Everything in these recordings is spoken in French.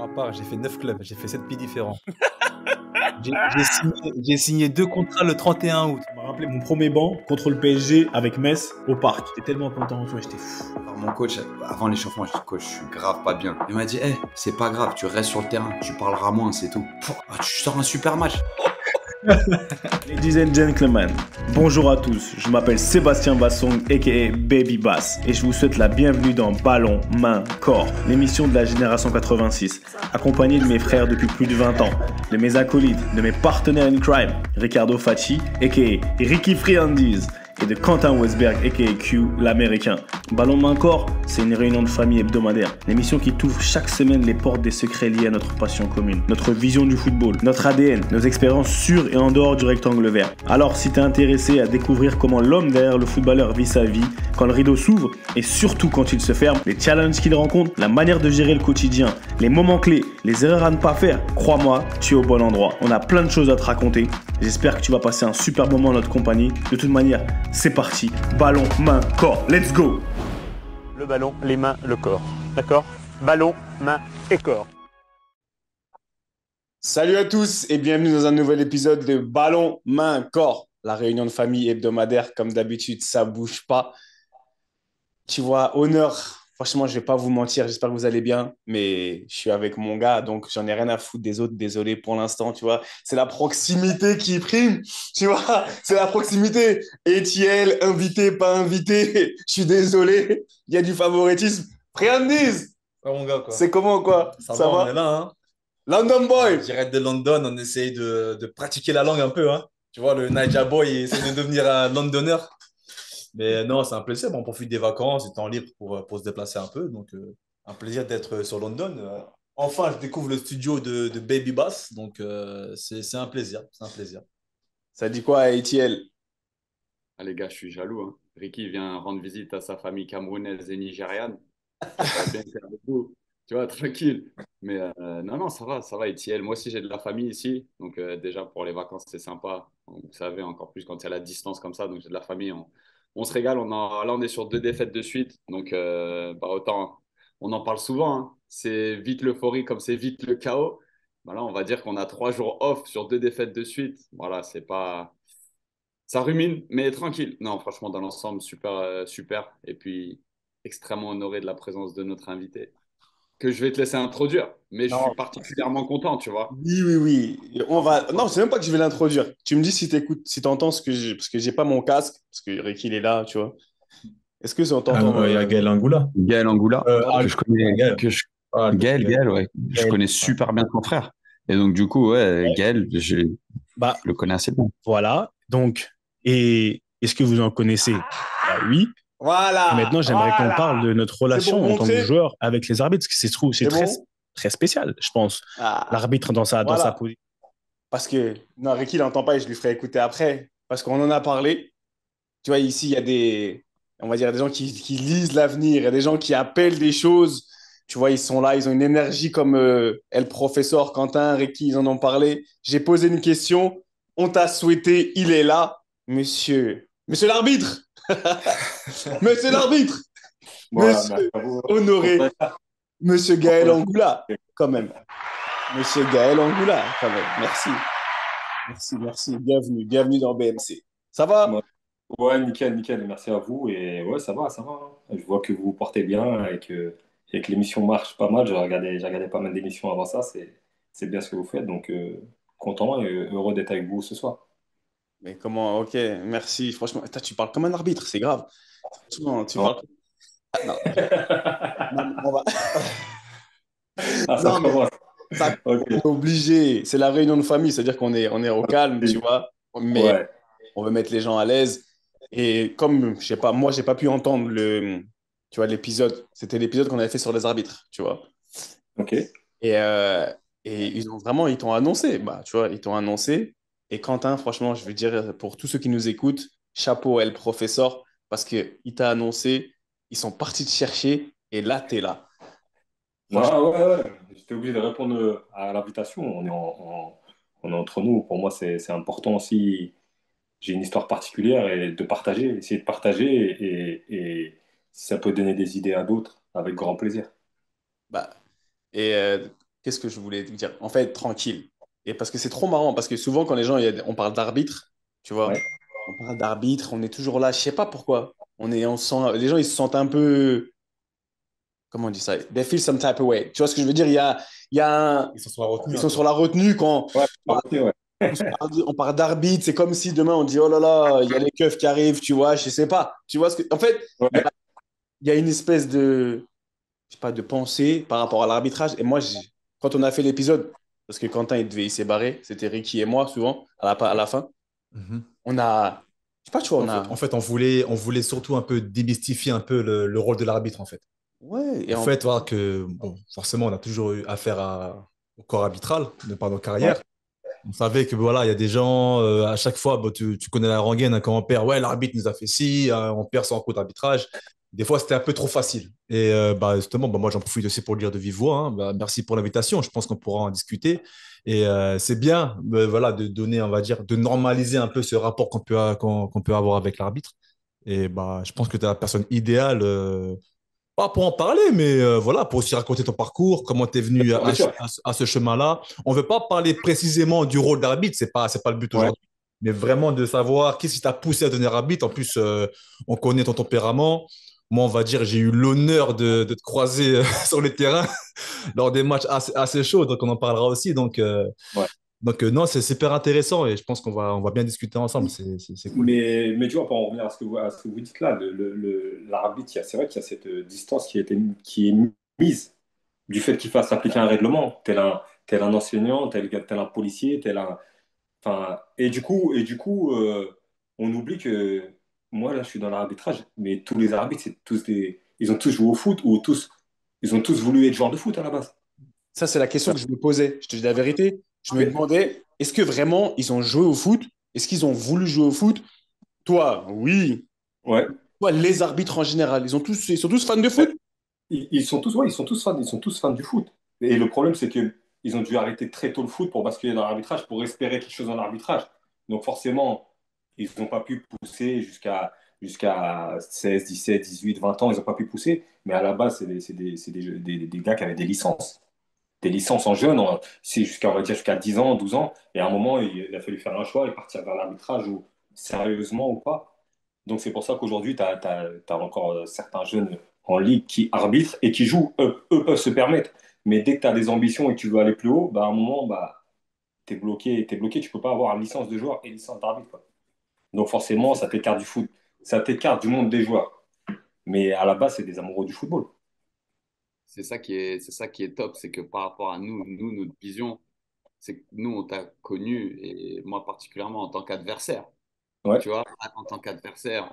part, j'ai fait 9 clubs, j'ai fait 7 pays différents. J'ai signé 2 contrats le 31 août. Ça m'a rappelé mon premier banc contre le PSG avec Metz au parc. J'étais tellement content, tu vois, j'étais fou. Alors, mon coach, avant l'échauffement, je dis coach, je suis grave pas bien. Il m'a dit, hey, c'est pas grave, tu restes sur le terrain, tu parleras moins, c'est tout. Tu sors un super match. Ladies and gentlemen, bonjour à tous. Je m'appelle Sébastien Bassong, aka Baby Bass, et je vous souhaite la bienvenue dans Ballon, Main, Corps, l'émission de la génération 86, accompagné de mes frères depuis plus de 20 ans, de mes acolytes, de mes partenaires in crime, Ricardo Facci, aka Ricky Friandiz, et de Quentin Westberg, aka Q, l'américain. Ballon Main Corps, c'est une réunion de famille hebdomadaire. L'émission qui t'ouvre chaque semaine les portes des secrets liés à notre passion commune, notre vision du football, notre ADN, nos expériences sur et en dehors du rectangle vert. Alors, si t'es intéressé à découvrir comment l'homme derrière le footballeur vit sa vie, quand le rideau s'ouvre et surtout quand il se ferme, les challenges qu'il rencontre, la manière de gérer le quotidien, les moments clés, les erreurs à ne pas faire, crois-moi, tu es au bon endroit. On a plein de choses à te raconter. J'espère que tu vas passer un super moment en notre compagnie. De toute manière, c'est parti. Ballon, main, corps. Let's go! Le ballon, les mains, le corps. D'accord? Ballon, main et corps. Salut à tous et bienvenue dans un nouvel épisode de Ballon, Main, Corps. La réunion de famille hebdomadaire, comme d'habitude, ça bouge pas. Tu vois, honneur, franchement, je vais pas vous mentir, j'espère que vous allez bien, mais je suis avec mon gars, donc j'en ai rien à foutre des autres, désolé pour l'instant, tu vois. C'est la proximité qui prime, tu vois, c'est la proximité. Etiel, invité, pas invité, je suis désolé, il y a du favoritisme. Friandiz, Ouais, mon gars, quoi. c'est comment, quoi? Ça va, on est là, hein. London Boy! Direct de London, on essaye de pratiquer la langue un peu, hein. Tu vois, le Naija Boy, il essaie de devenir un Londoner. Mais non, c'est un plaisir. Bon, on profite des vacances, du temps libre pour se déplacer un peu. Donc, un plaisir d'être sur London. Enfin, je découvre le studio de Baby Bass. Donc, c'est un plaisir. C'est un plaisir. Ça dit quoi à Etiel? Ah, les gars, je suis jaloux. Hein. Ricky vient rendre visite à sa famille camerounaise et nigériane. Ça va bien faire le coup. Tu vois, tranquille. Mais non, non, ça va, Etiel. Moi aussi, j'ai de la famille ici. Donc, déjà, pour les vacances, c'est sympa. Vous savez, encore plus quand il y a la distance comme ça. Donc, j'ai de la famille. On se régale. Là, on est sur 2 défaites de suite. Donc, autant, on en parle souvent. Hein. C'est vite l'euphorie comme c'est vite le chaos. Bah là, on va dire qu'on a 3 jours off sur 2 défaites de suite. Voilà, c'est pas. Ça rumine, mais tranquille. Non, franchement, dans l'ensemble, super, super. Et puis, extrêmement honoré de la présence de notre invité que je vais te laisser introduire. Mais je suis Non. particulièrement content, tu vois. Oui, oui, oui. On va. Non, c'est même pas que je vais l'introduire. Tu me dis si t'écoutes, si t'entends ce que j'ai, parce que j'ai pas mon casque, parce que Ricky il est là, tu vois. Est-ce que Ah t'entends? non, il y a Gaël Angoula. Gaël Angoula, Ah, que je connais, Gaël. Ah, Gaël, ouais. Je Gaël. connais super bien ton frère. Et donc, du coup, ouais, Gaël, je Bah, le connais assez bien. voilà. Donc, et est-ce que vous en connaissez? Bah oui. Voilà. Et maintenant, j'aimerais qu'on parle de notre relation pour en tant que montrer. joueur avec les arbitres, parce que c'est C'est très, bon? très spécial, je pense. Ah, L'arbitre dans sa voilà. position. Parce que, non, Ricky, il n'entend pas et je lui ferai écouter après. Parce qu'on en a parlé. Tu vois, ici, il y a des, on va dire, des gens qui lisent l'avenir. Il y a des gens qui appellent des choses. Tu vois, ils sont là, ils ont une énergie comme El Professeur, Quentin, Ricky, ils en ont parlé. J'ai posé une question. On t'a souhaité, il est là. Monsieur l'arbitre. Monsieur l'arbitre. Voilà, Monsieur merci à vous. honoré. Monsieur Gaël Angoula, quand même. Monsieur Gaël Angoula, quand même. Merci. Merci, merci. Bienvenue. Bienvenue dans BMC. Ça va? Ouais, ouais, nickel, nickel. Merci à vous. Et ouais, ça va, ça va. Hein. Je vois que vous vous portez bien et que l'émission marche pas mal. J'ai regardé pas mal d'émissions avant ça. C'est bien ce que vous faites. Donc, content et heureux d'être avec vous ce soir. Mais comment? Ok, merci. Franchement, attends, tu parles comme un arbitre, c'est grave. Franchement, tu Non. parles. Ah, non, non, mais on va. Ah, ça Non, mais commence. ça, Ok. on est obligé. C'est la réunion de famille, c'est-à-dire qu'on est au calme, tu vois. Mais Ouais, on veut mettre les gens à l'aise. Et comme, je sais pas, moi, j'ai pas pu entendre tu vois, l'épisode. C'était l'épisode qu'on avait fait sur les arbitres, tu vois. ok. Et, euh, et ils t'ont annoncé, bah, tu vois, ils t'ont annoncé. Et Quentin, franchement, je veux dire, pour tous ceux qui nous écoutent, chapeau, elle, professeur, parce qu'il t'a annoncé, ils sont partis te chercher, et là, t'es là. Franchement, Non, ouais, ouais. J'étais obligé de répondre à l'invitation. On est entre nous. Pour moi, c'est important aussi. J'ai une histoire particulière et de partager, essayer de partager et si ça peut donner des idées à d'autres, avec grand plaisir. bah, et qu'est-ce que je voulais te dire? En fait, tranquille. Et parce que c'est trop marrant, parce que souvent, quand les gens, on parle d'arbitre, tu vois, Ouais. on parle d'arbitre, on est toujours là, je sais pas pourquoi. On sent, les gens, ils se sentent un peu, comment on dit ça? They feel some type of way. Tu vois ce que je veux dire? Il y a Ils s'en sont retenus ils un sont peu. sur la retenue quand Ouais, ouais. on parle d'arbitre. C'est comme si demain, on dit, oh là là, il y a les keufs qui arrivent, tu vois, je sais pas. Tu vois ce que, en fait, Ouais. il y a une espèce de, je sais pas, de pensée par rapport à l'arbitrage. Et moi, quand on a fait l'épisode, parce que Quentin, il s'est barré, c'était Ricky et moi, souvent, à la fin, Mhm. on a, je sais pas, tu vois, En on fait, a, en fait, on voulait surtout un peu démystifier un peu le rôle de l'arbitre, en fait. ouais, En fait, voilà que, bon, forcément, on a toujours eu affaire au corps arbitral de par nos Ouais. carrières. On savait que voilà, il y a des gens, à chaque fois, bon, tu connais la rengaine, hein, quand on perd, ouais, l'arbitre nous a fait ci, on perd sans coup d'arbitrage. Des fois, c'était un peu trop facile. Et bah, justement, bah, moi, j'en profite aussi pour le dire de vive voix, hein. Bah, merci pour l'invitation. Je pense qu'on pourra en discuter. Et c'est bien, voilà, de donner, on va dire, de normaliser un peu ce rapport qu'on peut avoir avec l'arbitre. Et bah, je pense que tu es la personne idéale, pas pour en parler, mais voilà, pour aussi raconter ton parcours, comment tu es venu Bien sûr. à ce chemin-là. On ne veut pas parler précisément du rôle d'arbitre, c'est pas le but Ouais. aujourd'hui, mais vraiment de savoir qu'est-ce qui t'a poussé à devenir arbitre. En plus, on connaît ton tempérament. Moi, on va dire, j'ai eu l'honneur de te croiser sur le terrain lors des matchs assez chauds, donc on en parlera aussi. Ouais. Non, c'est super intéressant et je pense qu'on va bien discuter ensemble. C'est cool. Mais tu vois, pour en revenir à ce que vous dites là, l'arbitre, c'est vrai qu'il y a cette distance qui est mise du fait qu'il fasse appliquer un règlement, tel un enseignant, tel un policier, enfin, et du coup, on oublie que moi, là, je suis dans l'arbitrage, mais tous les arbitres, ils ont tous joué au foot ou ils ont tous voulu être joueurs de foot à la base. ça, c'est la question que je me posais. Je te dis la vérité. Je me Mais, demandais, est-ce que vraiment ils ont joué au foot? Est-ce qu'ils ont voulu jouer au foot? Toi, oui. ouais. Toi, les arbitres en général, ils sont tous fans de foot? Ils sont tous, ouais, ils sont tous fans du foot. Et le problème, c'est que ils ont dû arrêter très tôt le foot pour basculer dans l'arbitrage, pour espérer quelque chose dans l'arbitrage. Donc forcément, ils n'ont pas pu pousser jusqu'à 16, 17, 18, 20 ans. Ils n'ont pas pu pousser. Mais à la base, c'est des gars qui avaient des licences. Des licences en jeune, c'est jusqu'à, on va dire, jusqu'à 10 ans, 12 ans. Et à un moment, il a fallu faire un choix et partir vers l'arbitrage, ou sérieusement ou pas. Donc c'est pour ça qu'aujourd'hui, tu as encore certains jeunes en ligue qui arbitrent et qui jouent. Eux peuvent se permettre. Mais dès que tu as des ambitions et que tu veux aller plus haut, bah, à un moment, bah, t'es bloqué, tu peux pas avoir licence de joueur et licence d'arbitre, quoi. Donc forcément, ça t'écarte du foot. Ça t'écarte du monde des joueurs. Mais à la base, c'est des amoureux du football. C'est ça qui est top, c'est que par rapport à nous, notre vision, c'est que nous, on t'a connu, et moi particulièrement en tant qu'adversaire. Ouais, Tu vois, en tant qu'adversaire,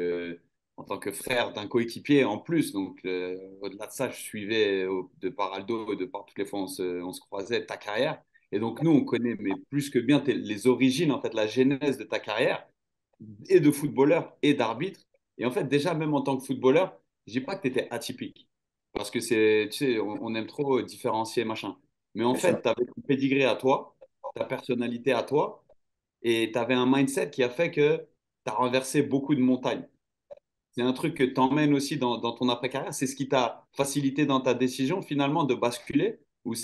en tant que frère d'un coéquipier en plus. Donc, au-delà de ça, je suivais de par Aldo, de par toutes les fois où on se croisait ta carrière. Et donc, nous, on connaît, mais plus que bien, les origines, en fait, la genèse de ta carrière, et de footballeur et d'arbitre. Et en fait, déjà, même en tant que footballeur, je dis pas que tu étais atypique. Parce que tu sais, on aime trop différencier, machin. Mais en bien sûr. fait, tu avais ton pédigré à toi, ta personnalité à toi, et tu avais un mindset qui a fait que tu as renversé beaucoup de montagnes. C'est un truc que tu emmènes aussi dans ton après-carrière. C'est ce qui t'a facilité dans ta décision finalement de basculer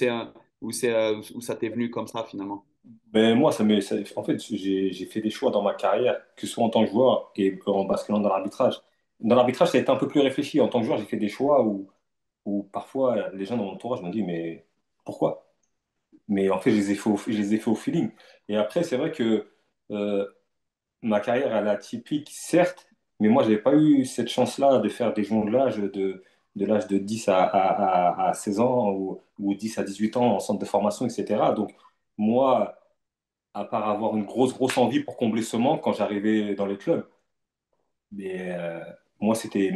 ou ça t'est venu comme ça finalement? Mais moi, en fait, j'ai fait des choix dans ma carrière, que ce soit en tant que joueur et en basculant dans l'arbitrage. Dans l'arbitrage, ça a été un peu plus réfléchi. En tant que joueur, j'ai fait des choix où parfois les gens dans mon entourage m'ont dit, mais pourquoi? Mais en fait, je les ai fait au feeling. Et après, c'est vrai que euh, ma carrière, elle est atypique, certes, mais moi, je n'avais pas eu cette chance-là de faire des jonglages de l'âge de 10 à 16 ans ou 10 à 18 ans en centre de formation, etc. Donc, moi, à part avoir une grosse envie pour combler ce manque quand j'arrivais dans les clubs, mais moi, c'était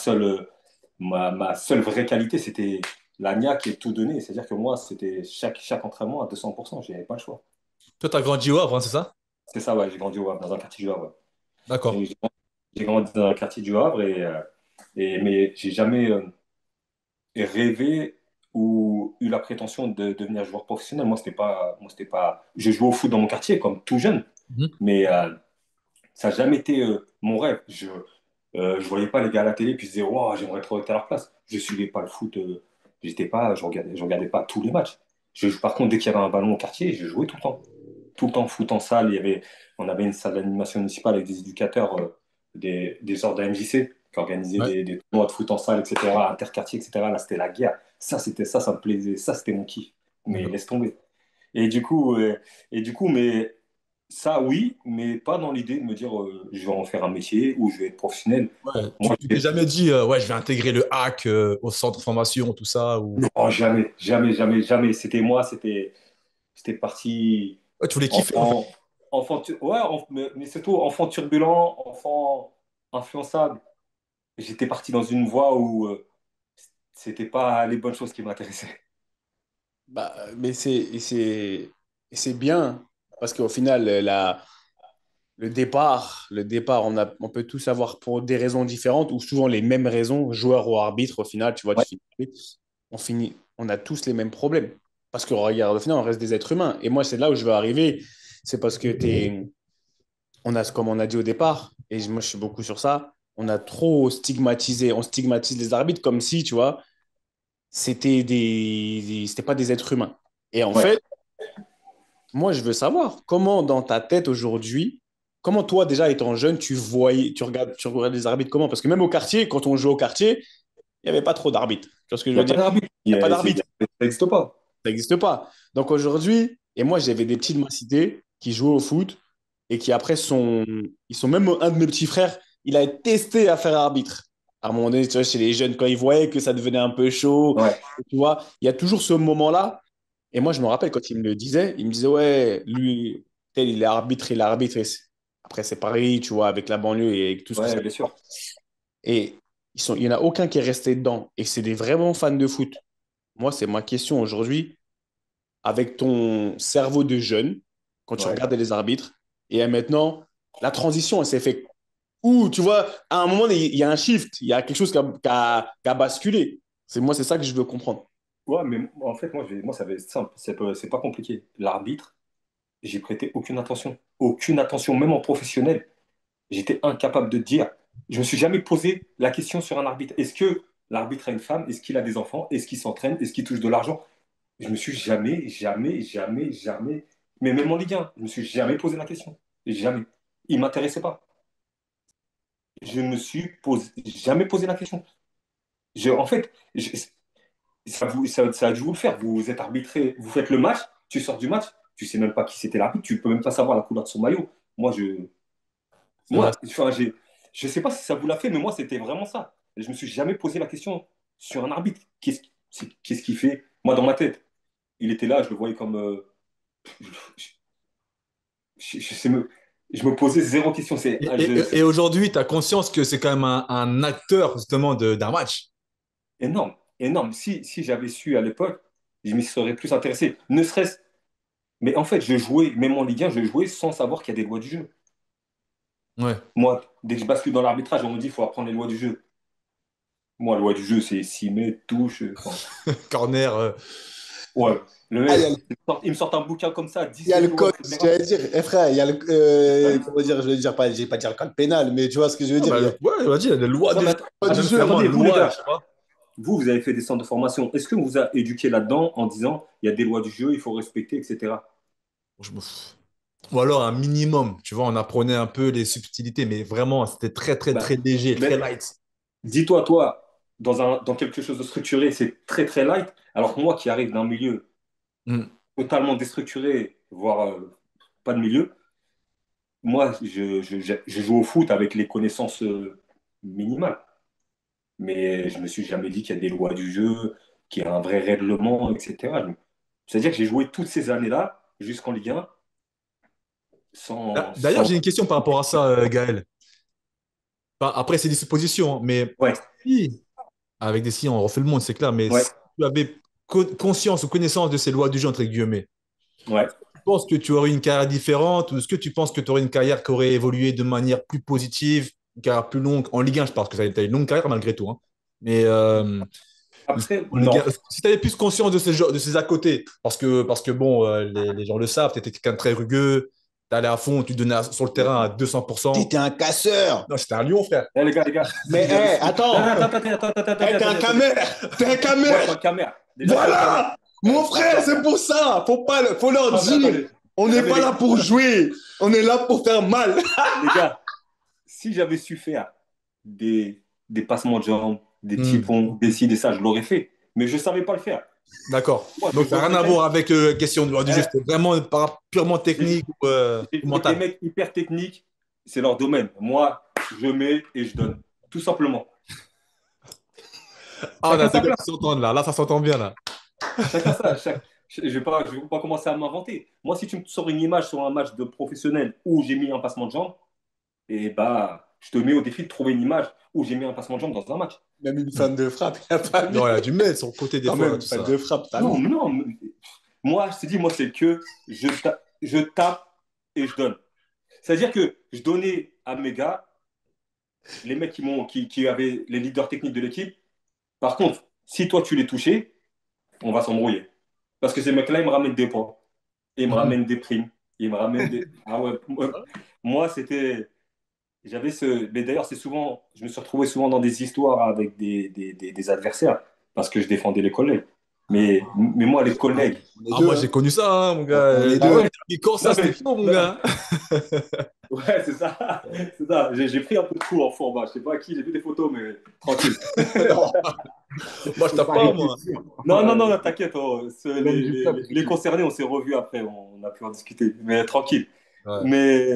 ma seule vraie qualité, c'était la niaque et tout donner. C'est-à-dire que moi, c'était chaque entraînement à 200%. Je n'avais pas le choix. Toi, tu as grandi au Havre, hein, c'est ça? C'est ça, ouais, j'ai grandi au Havre, dans un quartier du Havre. Ouais. D'accord. J'ai grandi dans un quartier du Havre, mais j'ai jamais rêvé ou eu la prétention de devenir joueur professionnel. Moi, c'était pas. Je jouais au foot dans mon quartier comme tout jeune, Mhm. mais ça n'a jamais été mon rêve. Je voyais pas les gars à la télé puis je disais, wow, j'aimerais trop être à leur place. Je suivais pas le foot. Je regardais pas tous les matchs. Par contre, dès qu'il y avait un ballon au quartier, je jouais tout le temps. Tout le temps, foot en salle. On avait une salle d'animation municipale avec des éducateurs, des genres de MJC qui organisaient Ouais. des tournois de foot en salle, etc., interquartier, etc. Là, c'était la guerre. Ça me plaisait. Ça, c'était mon kiff. Mais D'accord. laisse tomber. Et du coup, euh, mais ça, oui, mais pas dans l'idée de me dire je vais en faire un métier ou je vais être professionnel. Ouais, Moi, tu t'es jamais dit, ouais, je vais intégrer le hack au centre de formation, tout ça, ou... non, jamais, jamais, jamais, jamais. C'était moi, c'était parti Ouais, tu voulais kiffer, en fait. enfant, ouais, mais surtout enfant turbulent, enfant influençable. J'étais parti dans une voie où c'était pas les bonnes choses qui m'intéressaient. Bah, mais c'est bien parce qu'au final, le départ, on peut tous avoir pour des raisons différentes ou souvent les mêmes raisons, joueur ou arbitre, au final, tu vois, Ouais, on a tous les mêmes problèmes. Parce que regarde, au final, on reste des êtres humains. Et moi, c'est là où je veux arriver. C'est parce que comme on a dit au départ, et moi, je suis beaucoup sur ça, on a trop stigmatisé, on stigmatise les arbitres comme si, tu vois, c'était pas des êtres humains. Et en ouais. fait, moi, je veux savoir comment dans ta tête aujourd'hui, comment toi déjà étant jeune, tu regardes les arbitres comment? Parce que même au quartier, quand on jouait au quartier, il n'y avait pas trop d'arbitres. Tu vois ce que je Il n'y veux a pas dire? d'arbitre. Il n'y a pas d'arbitre. Ça n'existe pas. Ça n'existe pas. Donc aujourd'hui, et moi j'avais des petits de ma cité qui jouaient au foot et qui après ils sont même un de mes petits frères, il a testé à faire arbitre. À un moment donné, tu vois, chez les jeunes, quand ils voyaient que ça devenait un peu chaud, Ouais, tu vois, il y a toujours ce moment-là. Et moi, je me rappelle quand il me disait, ouais, lui, tel, il est arbitre, il est arbitre. Après, c'est pareil, tu vois, avec la banlieue et avec tout ce que ça ouais, bien sûr. apporte. Et il n'y en a aucun qui est resté dedans. Et c'est des vraiment fans de foot. Moi, c'est ma question aujourd'hui. Avec ton cerveau de jeune, quand tu Ouais. regardais les arbitres, et maintenant, la transition, elle s'est faite où, tu vois, à un moment, il y a un shift, il y a quelque chose qui a basculé. C'est ça que je veux comprendre. Ouais, mais en fait, moi, ça va être simple. C'est pas compliqué. L'arbitre, j'ai prêté aucune attention. Aucune attention, même en professionnel. J'étais incapable de dire. Je me suis jamais posé la question sur un arbitre. Est-ce que l'arbitre a une femme? Est-ce qu'il a des enfants? Est-ce qu'il s'entraîne? Est-ce qu'il touche de l'argent? Je me suis jamais, jamais, jamais, jamais, mais même en Ligue 1, je me suis jamais posé la question. Jamais. Il m'intéressait pas. Je me suis jamais posé la question. En fait, ça a dû vous le faire. Vous êtes arbitré, vous faites le match, tu sors du match, tu sais même pas qui c'était l'arbitre, tu peux même pas savoir la couleur de son maillot. Moi, C'est vrai. enfin, je sais pas si ça vous l'a fait, mais moi, c'était vraiment ça. Je me suis jamais posé la question sur un arbitre. Qu'est-ce qu'il fait? Moi, dans ma tête, il était là, je le voyais comme. Je me posais zéro question. Et aujourd'hui, tu as conscience que c'est quand même un acteur, justement, d'un match. Énorme, énorme. Si j'avais su à l'époque, je m'y serais plus intéressé. Ne serait-ce. Mais en fait, je jouais, même en Ligue 1, je jouais sans savoir qu'il y a des lois du jeu. Ouais. Moi, dès que je bascule dans l'arbitrage, on me dit qu'il faut apprendre les lois du jeu. Moi, la loi du jeu, c'est 6 mètres, touche. Enfin, Corner. ouais. Le Ah, mec, il me sort un bouquin comme ça, il y a 17 le lois, code, etc. j'allais dire, frère, il y a le, comment dire, je vais dire pas, je vais pas dire le code pénal, mais tu vois ce que je veux Ah, dire, bah, il y a ouais, vas-y, la loi Non, du mais jeu. pas Ah, du même jeu. carrément, attendez, vous les loi, je gars, sais pas. vous avez fait des centres de formation. Est-ce qu'on vous a éduqué là-dedans en disant il y a des lois du jeu, il faut respecter, etc. Je me fous. Ou alors un minimum, tu vois, on apprenait un peu les subtilités, mais vraiment, c'était très, très, Bah, très léger, très mais light. dis-toi, toi, dans quelque chose de structuré, c'est très très light. Alors que moi qui arrive d'un milieu Hmm. totalement déstructuré, voire pas de milieu, moi je joue au foot avec les connaissances minimales. Mais je me suis jamais dit qu'il y a des lois du jeu, qu'il y a un vrai règlement, etc. C'est-à-dire que j'ai joué toutes ces années-là jusqu'en Ligue 1 Ah, sans, d'ailleurs, sans... j'ai une question par rapport à ça, Gaël. Enfin, après, c'est des suppositions, hein, mais Ouais, si, avec des si, on refait le monde, c'est clair, mais ouais, si tu avais conscience ou connaissance de ces lois du jeu, entre guillemets, ouais. tu penses que tu aurais une carrière différente ou est-ce que tu penses que tu aurais une carrière qui aurait évolué de manière plus positive, une carrière plus longue en Ligue 1, je pense que tu as une longue carrière malgré tout, hein. Mais Après, en Ligue non. 1, si tu avais plus conscience de ces à côté, parce que bon, les gens le savent, tu étais quelqu'un de très rugueux, tu allais à fond, tu donnais sur le terrain à 200%. T'étais un casseur. Non, c'était un lion, frère. Les gars, Mais, si j'avais su. Non, attends. non, attends, attends, attends, attends, attends, T'es un attendez, attendez. camère. T'es un Moi, je suis camère. un camère. Déjà, je suis un camère. Voilà. Mon frère, c'est pour ça. Faut leur Ah, mais dire. attendez. On n'est mais pas là pour jouer. On est là pour faire mal. les gars, si j'avais su faire des passements de jambes, des petits Hmm. ponts, des ci, des ça, je l'aurais fait. Mais je ne savais pas le faire. D'accord. Moi, je Donc, ça n'a vois rien à quelqu'un, voir avec question du jeu. hein, C'était vraiment purement j'ai technique j'ai ou vu des mental. mecs hyper techniques, c'est leur domaine. Moi, je mets et je donne. Tout simplement. Ah, on Chacun a deux sa gars place. qui s'entendent là. Là, ça s'entend bien là. Chacun ça. Je vais pas commencer à m'inventer. Moi, si tu me sors une image sur un match de professionnel où j'ai mis un passement de jambes, et bah, je te mets au défi de trouver une image où j'ai mis un passement de jambes dans un match. Même une fan de frappe, il a pas mis. Non, il a du mal sur le côté des Quand fois, même, là, une tout fan ça. de frappe, t'as Non, mis. mais non. Moi, je te dis, moi, c'est que je tape et je donne. C'est-à-dire que je donnais à mes gars, les mecs qui avaient les leaders techniques de l'équipe. Par contre, si toi, tu les touchais, on va s'embrouiller. Parce que ces mecs-là, ils me ramènent des points. Ils me Mhm. ramènent des primes. Ils me ramènent des. Ah ouais. Moi, c'était. J'avais ce. Mais d'ailleurs, c'est souvent. Je me suis retrouvé souvent dans des histoires avec des adversaires parce que je défendais les collègues. Mais moi, les collègues. On est Ah, deux, moi, j'ai hein. connu ça, hein, mon gars. On est Ah deux. ouais. Les cours, Non, ça, c'était chaud, mon non. gars. Ouais, c'est ça. C'est ça. J'ai pris un peu de coup en format. Je sais pas à qui, j'ai vu des photos, mais tranquille. Non, moi, je C'est tape pas pas, moi. réfléchir. Non, non, non, non, t'inquiète. L'homme du peuple, Les Ricky. concernés, on s'est revus après. On a pu en discuter. Mais tranquille. Ouais.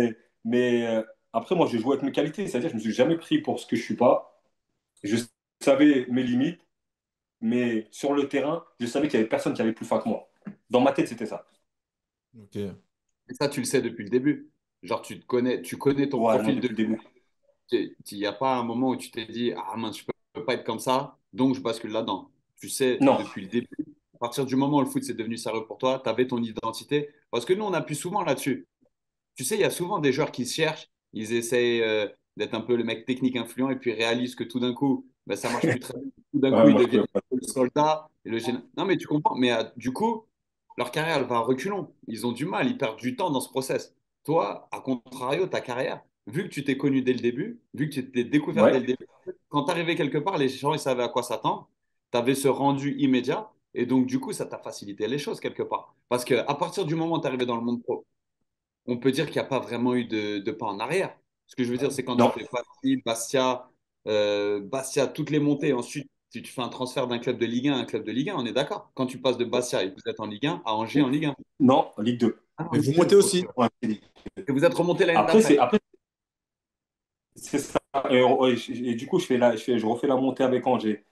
Mais après, moi, je joue avec mes qualités. C'est-à-dire, je me suis jamais pris pour ce que je suis pas. Je savais mes limites, mais sur le terrain, je savais qu'il y avait personne qui avait plus fin que moi. Dans ma tête, c'était ça. Ok. Et ça, tu le sais depuis le début. Genre, tu connais ton Ouais, non, profil depuis de. le début. Il n'y a pas un moment où tu t'es dit, ah mince, je peux pas être comme ça, donc je bascule là-dedans. Tu sais Non, depuis le début. À partir du moment où le foot c'est devenu sérieux pour toi, tu avais ton identité. Parce que nous, on appuie souvent là-dessus. Tu sais, il y a souvent des joueurs qui se cherchent, ils essayent d'être un peu le mec technique influent et puis réalisent que tout d'un coup, ben, ça marche plus très bien. Tout d'un coup, ouais, ils moi, je deviennent pouvais pas. le soldat et le général. Non, mais tu comprends. Mais du coup, leur carrière, elle va à reculons. Ils ont du mal, ils perdent du temps dans ce process. Toi, à contrario, ta carrière, vu que tu t'es connu dès le début, vu que tu t'es découvert dès Ouais. le début, quand tu arrivais quelque part, les gens, ils savaient à quoi s'attendre. Tu avais ce rendu immédiat. Et donc, du coup, ça t'a facilité les choses quelque part. Parce qu'à partir du moment où tu es arrivé dans le monde pro, on peut dire qu'il n'y a pas vraiment eu de pas en arrière. Ce que je veux dire, c'est quand tu Non, fais Passy, Bastia, toutes les montées. Ensuite, tu fais un transfert d'un club de Ligue 1 à un club de Ligue 1, on est d'accord. Quand tu passes de Bastia et que vous êtes en Ligue 1 à Angers en Ligue 1. non, Ligue 2. Ah, en Mais vous Ligue 2, montez ok. aussi. Ouais, Ligue 2. Et vous êtes remonté l'année Après, d'après. c'est ça. Et du coup, je refais la montée avec Angers.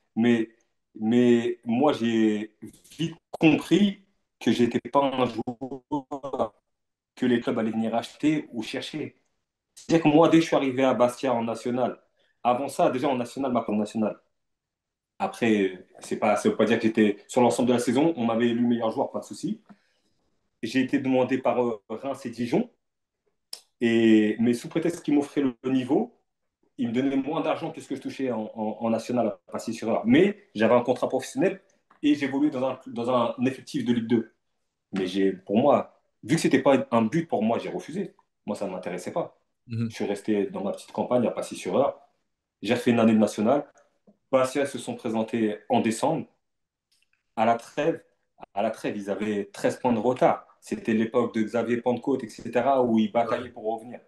Mais moi, j'ai vite compris que j'étais pas un joueur que les clubs allaient venir acheter ou chercher. C'est-à-dire que moi, dès que je suis arrivé à Bastia en national, avant ça, déjà en national, ma en national. Après, ça veut pas dire que j'étais sur l'ensemble de la saison, on m'avait élu meilleur joueur, pas de souci. J'ai été demandé par Reims et Dijon, mais sous prétexte qu'ils m'offraient le niveau, ils me donnaient moins d'argent que ce que je touchais en national à Passy-sur-Eure. Mais j'avais un contrat professionnel et j'évoluais dans un effectif de Ligue 2. Mais pour moi, vu que c'était pas un but pour moi, j'ai refusé. Moi, ça ne m'intéressait pas. Mhm. Je suis resté dans ma petite campagne à Passy-sur-Eure. J'ai fait une année de nationale. Bastia se sont présentés en décembre. À la trêve, à la trêve, ils avaient 13 points de retard. C'était l'époque de Xavier Pentecôte, etc., où ils bataillaient pour revenir.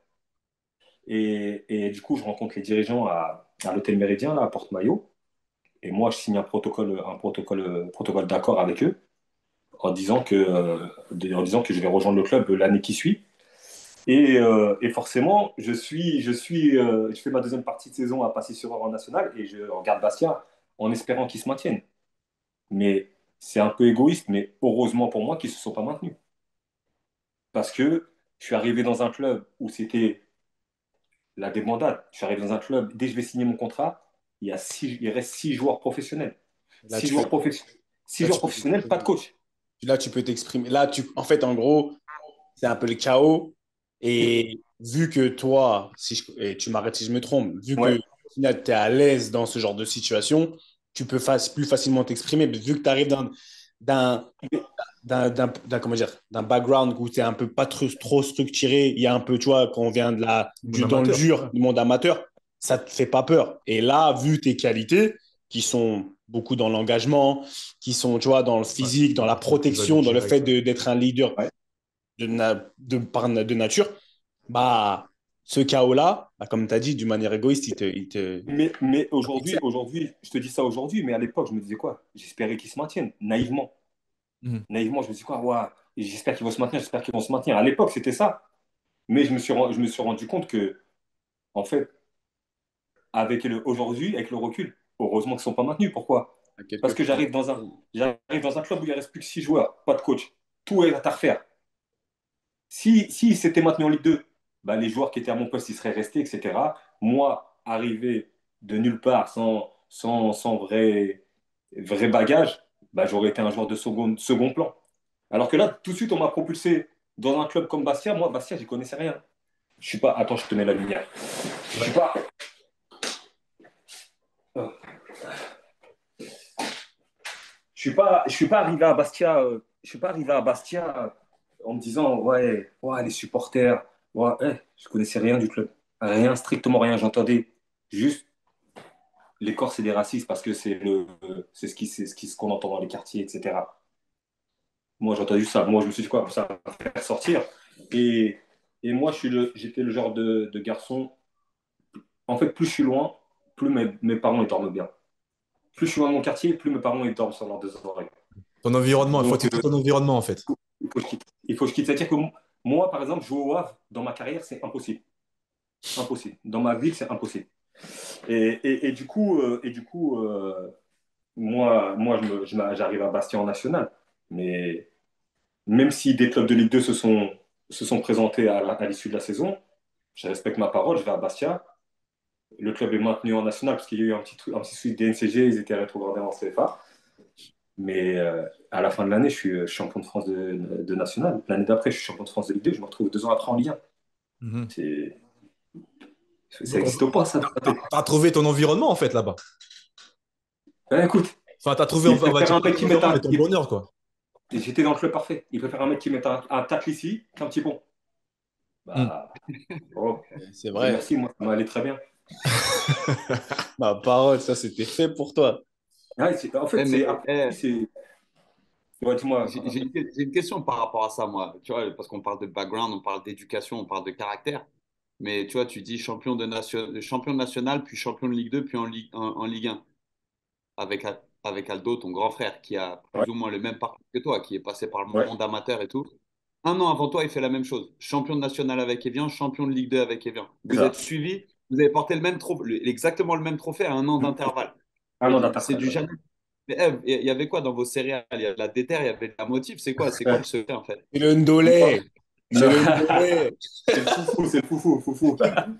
Et du coup, je rencontre les dirigeants à l'hôtel Méridien, là, à Porte-Maillot. Et moi, je signe un protocole d'accord avec eux en disant que je vais rejoindre le club l'année qui suit. Et forcément, je fais ma deuxième partie de saison à Passy-sur-Eure en national et je regarde Bastia en espérant qu'ils se maintiennent. Mais c'est un peu égoïste, mais heureusement pour moi qu'ils ne se sont pas maintenus. Parce que je suis arrivé dans un club où c'était la débandade. Je suis arrivé dans un club, dès que je vais signer mon contrat, il reste 6 joueurs professionnels. Là, Six tu joueurs, peux, professionnels. Six là, joueurs tu peux professionnels, pas de t'exprimer. coach. Là, tu peux t'exprimer. Là, en fait, en gros, c'est un peu le chaos. Et vu que toi, et tu m'arrêtes si je me trompe, vu que Ouais, au final, tu es à l'aise dans ce genre de situation, tu peux plus facilement t'exprimer. Mais vu que tu arrives d'un, comment dire, d'un background où tu es un peu pas trop structuré, il y a un peu, tu vois, quand on vient Mon dans le amateur. dur du monde amateur, ça te fait pas peur. Et là, vu tes qualités, qui sont beaucoup dans l'engagement, qui sont, tu vois, dans le Ouais. physique, dans la Qui va du protection, dans le fait direct. d'être un leader Ouais. de nature, bah, ce chaos-là, bah, comme tu as dit, d'une manière égoïste, Mais aujourd'hui, je te dis ça aujourd'hui, mais à l'époque, je me disais quoi? J'espérais qu'ils se maintiennent, naïvement. Mhm. Naïvement, je me dis quoi? Ouais, j'espère qu'ils vont se maintenir, j'espère qu'ils vont se maintenir. À l'époque, c'était ça. Mais je me suis rendu compte que, en fait, aujourd'hui, avec le recul, heureusement qu'ils ne sont pas maintenus. Pourquoi? À Parce quelques que points. j'arrive dans un club où il ne reste plus que 6 joueurs, pas de coach. Tout est à refaire. Si s'était maintenu en Ligue 2, bah, les joueurs qui étaient à mon poste, ils seraient restés, etc. Moi, arrivé de nulle part, sans vrai bagage, bah, j'aurais été un joueur de second plan. Alors que là, tout de suite, on m'a propulsé dans un club comme Bastia. Moi, Bastia, je connaissais rien. Je suis pas. Attends, je te mets la lumière. Je suis Ouais. pas. Je suis pas arrivé à Bastia. Je suis pas arrivé à Bastia en me disant ouais, les supporters. Ouais, je connaissais rien du club, rien, strictement rien. J'entendais juste les Corses et des racistes parce que c'est ce qu'on entend dans les quartiers, etc. Moi, j'entendais juste ça. Moi, je me suis dit quoi, ça va faire sortir. Et, et moi, j'étais le genre de garçon. En fait, plus je suis loin, plus mes parents ils dorment bien. Plus je suis loin de mon quartier, plus mes parents ils dorment sur leurs deux oreilles. Ton environnement, il faut Donc, tester ton environnement, en fait. il faut que je quitte. Il faut que je quitte. C'est-à-dire que moi, par exemple, jouer au Havre dans ma carrière, c'est impossible. Impossible. Dans ma vie, c'est impossible. Et du coup, moi j'arrive à Bastia en national. Mais même si des clubs de Ligue 2 se sont présentés à l'issue de la saison, je respecte ma parole, je vais à Bastia. Le club est maintenu en national parce qu'il y a eu un petit souci de DNCG, ils étaient rétrogradés en CFA. Mais à la fin de l'année, je suis champion de France de national. L'année d'après, je suis champion de France de Ligue 2. Je me retrouve 2 ans après en Ligue 1. Mhm. C'est, ça Donc, n'existe pas, ça. t'as trouvé ton environnement, en fait, là-bas. Écoute, Enfin, t'as trouvé, il on va préfère dire, un pas mec ton qui mette environnement, un. mais ton bonheur, quoi. J'étais dans le club parfait. Il préfère un mec qui mette un tacle ici qu'un petit pont. Mm. Bah, oh, c'est Dieu vrai. merci, moi, ça m'allait très bien. Ma parole, ça, c'était fait pour toi. Ouais, en fait, Mais c'est. Ouais, dis-moi. j'ai une question par rapport à ça, moi. Tu vois, parce qu'on parle de background, on parle d'éducation, on parle de caractère. Mais tu vois, tu dis champion de national, puis champion de Ligue 2, puis en Ligue 1. Avec Aldo, ton grand frère, qui a Ouais, plus ou moins le même parcours que toi, qui est passé par le ouais, monde amateur et tout. Un an avant toi, il fait la même chose. Champion de national avec Evian, champion de Ligue 2 avec Evian. c'est Vous ça. êtes suivis, vous avez porté le même exactement le même trophée à un an d'intervalle. Un an C'est d'intervalle. du Ouais. jamais. Mais il y avait quoi dans vos céréales? Il y a de la déter, il y avait de la motive. C'est quoi Ouais. le secret en fait? C'est le Moi, ndolé. C'est non. le ndolé. C'est le foufou.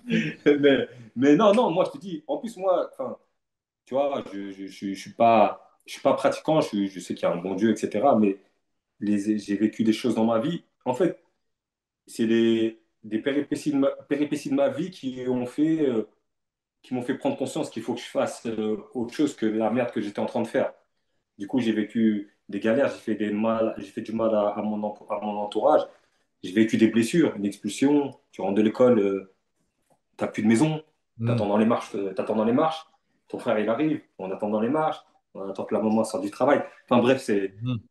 Mais non, non, moi, je te dis, en plus, moi, enfin, tu vois, je suis pas pratiquant, je sais qu'il y a un bon Dieu, etc. Mais j'ai vécu des choses dans ma vie. En fait, c'est des péripéties de ma vie qui m'ont fait prendre conscience qu'il faut que je fasse autre chose que la merde que j'étais en train de faire. Du coup, j'ai vécu des galères, j'ai fait du mal à mon entourage. J'ai vécu des blessures, une expulsion. Tu rentres de l'école, t'as plus de maison, Mm. t'attends dans les marches. Ton frère, il arrive, on attend dans les marches, on attend que la maman sorte du travail. Enfin bref, Mm.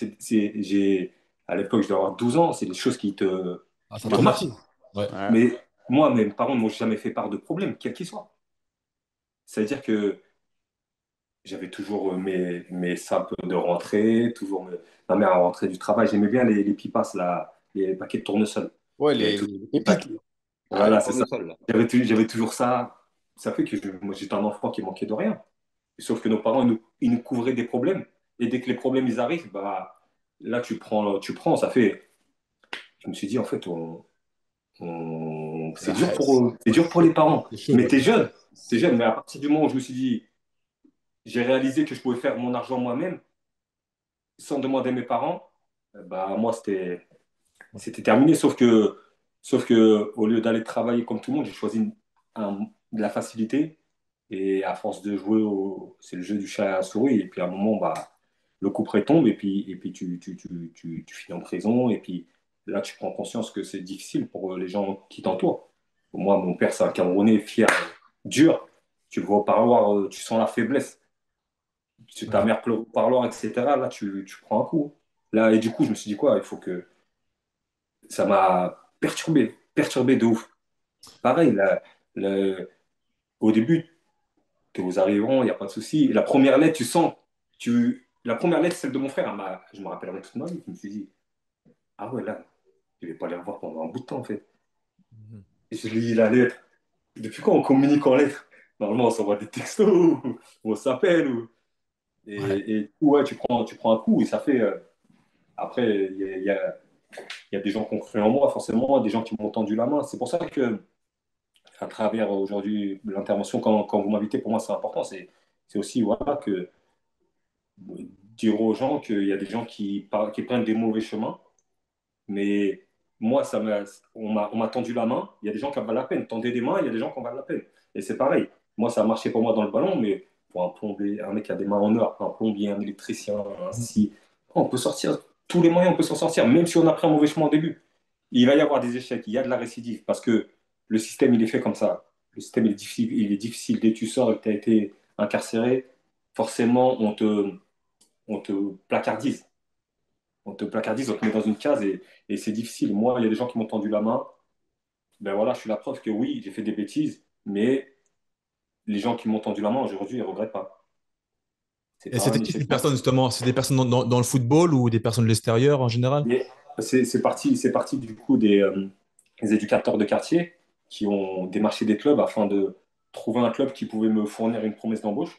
à l'époque, je devais avoir 12 ans, c'est des choses qui te, Ah, qui ça te marquent. traumatise. Ouais. Ouais. Mais moi, mes parents ne m'ont jamais fait part de problème, quel qu'il soit. C'est-à-dire que j'avais toujours mes sapes de rentrée, ma mère rentrait du travail. J'aimais bien les pipas, là, les paquets de tournesol. Ouais, J'avais les les pépites. paquets. Ah, le Voilà, c'est ça. tournesol, là. J'avais toujours ça. Ça fait que moi, j'étais un enfant qui manquait de rien. Sauf que nos parents, ils nous couvraient des problèmes. Et dès que les problèmes ils arrivent, bah, là, tu prends. Je me suis dit, en fait, c'est dur Ah, pour les parents. c'est chaud, Mais quoi. t'es jeune. T'es jeune. Mais à partir du moment où je me suis dit, j'ai réalisé que je pouvais faire mon argent moi-même, sans demander à mes parents, bah, moi, c'était terminé. Sauf que, au lieu d'aller travailler comme tout le monde, j'ai choisi de la facilité. Et à force de jouer c'est le jeu du chat à la souris. Et puis à un moment, bah, le coup près tombe et puis tu finis en prison. Et puis là, tu prends conscience que c'est difficile pour les gens qui t'entourent. Moi, mon père, c'est un Camerounais fier, dur. Tu le vois au parloir, tu sens la faiblesse. sur ta Ouais. mère parlant, etc., là, tu prends un coup. Là, et du coup, je me suis dit quoi? Il faut que. Ça m'a perturbé de ouf. Pareil, au début, tu es aux arrivants, il n'y a pas de souci. La première lettre, tu sens. La première lettre, celle de mon frère, je me rappellerai toute ma vie. Je me suis dit, ah ouais, là, je vais pas les revoir pendant un bout de temps, en fait. Mhm. Et je lis la lettre. Depuis quand on communique en lettres? Normalement, on s'envoie des textos, ou on s'appelle. Ouais. Et ouais, tu prends un coup et ça fait. Après, il y a des gens qui ont cru en moi, forcément, des gens qui m'ont tendu la main. C'est pour ça que, à travers aujourd'hui l'intervention, quand vous m'invitez, pour moi, c'est important. C'est aussi voilà, que dire aux gens qu'il y a des gens qui prennent des mauvais chemins. Mais moi, on m'a tendu la main. Il y a des gens qui en valent la peine. Tendez des mains, il y a des gens qui en valent la peine. Et c'est pareil. Moi, ça a marché pour moi dans le ballon, mais pour un plombier, un mec qui a des mains en or, un plombier, un électricien, on peut sortir. Tous les moyens, on peut s'en sortir, même si on a pris un mauvais chemin au début. Il va y avoir des échecs, il y a de la récidive, parce que le système, il est fait comme ça. Le système, il est difficile. Dès que tu sors et que tu as été incarcéré, forcément, on te placardise. On te met dans une case et c'est difficile. Moi, il y a des gens qui m'ont tendu la main. Ben voilà, je suis la preuve que oui, j'ai fait des bêtises, mais les gens qui m'ont tendu la main aujourd'hui, ils ne regrettent pas. C'est Et pas un c'était qui ces échec. personnes, justement? C'est des personnes dans le football ou des personnes de l'extérieur en général? Mais c'est parti du coup des éducateurs de quartier qui ont démarché des clubs afin de trouver un club qui pouvait me fournir une promesse d'embauche.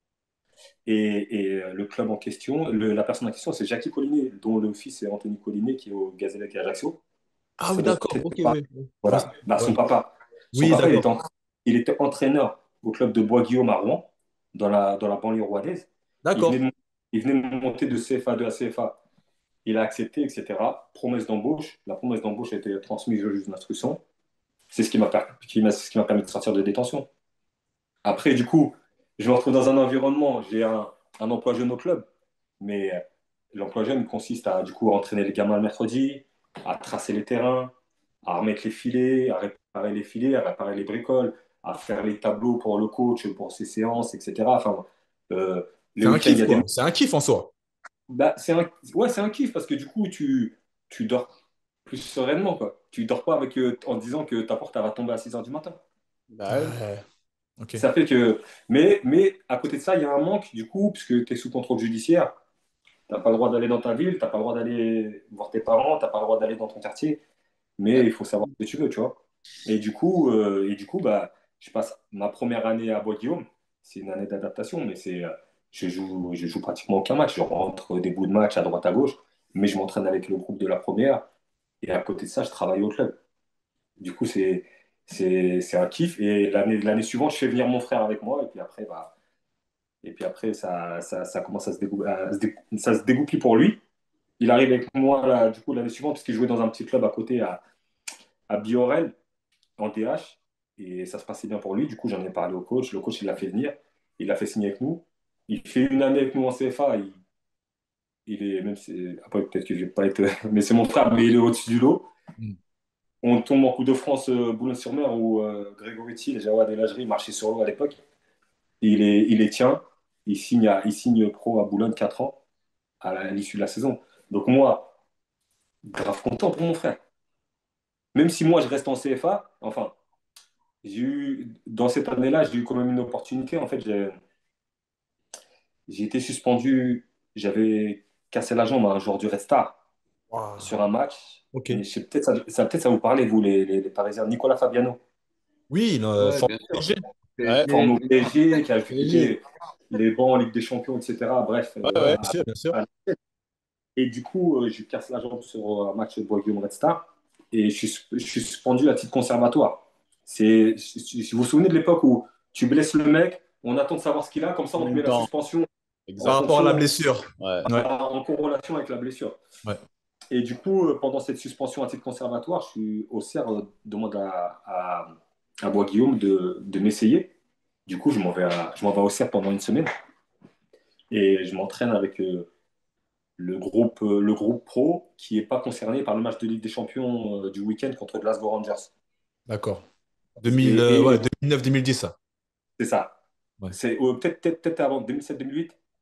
Et le club en question, la personne en question, c'est Jackie Collinet, dont le fils est Anthony Collinet, qui est au Gazélec et Ajaccio. Ah oui, Ça doit d'accord. peut-être Ok, pas. oui. Je vois ce Voilà. que tu veux Bah, dire, son ouais. papa. Son Oui, papa, il d'accord. était, il était entraîneur au club de Bois-Guillaume à Rouen, dans la banlieue rouennaise. Il venait D'accord. de, il venait de monter de CFA2 à CFA. Il a accepté, etc. Promesse d'embauche. La promesse d'embauche a été transmise au juge d'instruction. C'est ce qui m'a permis de sortir de détention. Après, du coup, je me retrouve dans un environnement. J'ai un emploi jeune au club, mais l'emploi jeune consiste à, du coup, à entraîner les gamins le mercredi, à tracer les terrains, à remettre les filets, à réparer les filets, à réparer les bricoles, à faire les tableaux pour le coach, pour ses séances, etc. Enfin, euh, les C'est un week-ends, il y kiff, a des. quoi. C'est un kiff en soi. Bah, ouais, c'est un kiff parce que du coup, tu dors plus sereinement, quoi. Tu dors pas en disant que ta porte elle va tomber à 6 heures du matin. Bah oui. Ouais. Ok. Ça fait que. Mais à côté de ça, il y a un manque, du coup, puisque tu es sous contrôle judiciaire. Tu n'as pas le droit d'aller dans ta ville, tu n'as pas le droit d'aller voir tes parents, tu n'as pas le droit d'aller dans ton quartier. Mais Ouais. il faut savoir ce que tu veux, tu vois. Et du coup bah, je passe ma première année à Bois-Guillaume. C'est une année d'adaptation, mais je joue pratiquement aucun match. Je rentre des bouts de match à droite à gauche, mais je m'entraîne avec le groupe de la première. Et à côté de ça, je travaille au club. Du coup, c'est un kiff. Et l'année suivante, je fais venir mon frère avec moi. Et puis après, ça commence ça se dégoupille pour lui. Il arrive avec moi là, du coup, l'année suivante, parce qu'il jouait dans un petit club à côté à Biorel, en DH. Et ça se passait bien pour lui. Du coup, j'en ai parlé au coach. Le coach, il l'a fait venir. Il l'a fait signer avec nous. Il fait une année avec nous en CFA. Il est, même si, après, peut-être que je vais pas être. Mais c'est mon frère, mais il est au-dessus du lot. Mm. On tombe en Coupe de France Boulogne-sur-Mer où Grégoretti et Jawad El Hajri marchaient sur l'eau à l'époque. Il les tient. Il signe pro à Boulogne 4 ans à l'issue de la saison. Donc moi, grave content pour mon frère. Même si moi je reste en CFA, enfin, dans cette année-là, j'ai eu quand même une opportunité. En fait, j'ai été suspendu, j'avais cassé la jambe à un joueur du Red Star Waouh. sur un match. Ok. Mais je sais, peut-être ça vous parle, vous, les Parisiens. Nicolas Fabiano, Oui, Ouais, fort bien sûr. PSG. Ouais. formé PSG, au PSG, qui a PSG. joué les bancs en Ligue des Champions, etc. Bref, Ouais, ouais, voilà. bien sûr, bien sûr. Et du coup, je casse la jambe sur un match de Bois-Guillaume Red Star et je suis suspendu à titre conservatoire. Si vous vous souvenez de l'époque où tu blesses le mec, on attend de savoir ce qu'il a, comme ça En on te même met la temps. suspension en Par Exact. rapport à la fonction, blessure. Ouais. Ouais, en corrélation avec la blessure. ouais. Et du coup, pendant cette suspension à titre conservatoire, Auxerre demande à Bois-Guillaume de m'essayer. Du coup, je m'en vais à Auxerre pendant une semaine et je m'entraîne avec le groupe pro qui n'est pas concerné par le match de Ligue des Champions du week-end contre Glasgow Rangers. D'accord. 2000, Et ouais, 2009-2010, ça. c'est ça. Ouais. C'est peut-être avant 2007-2008.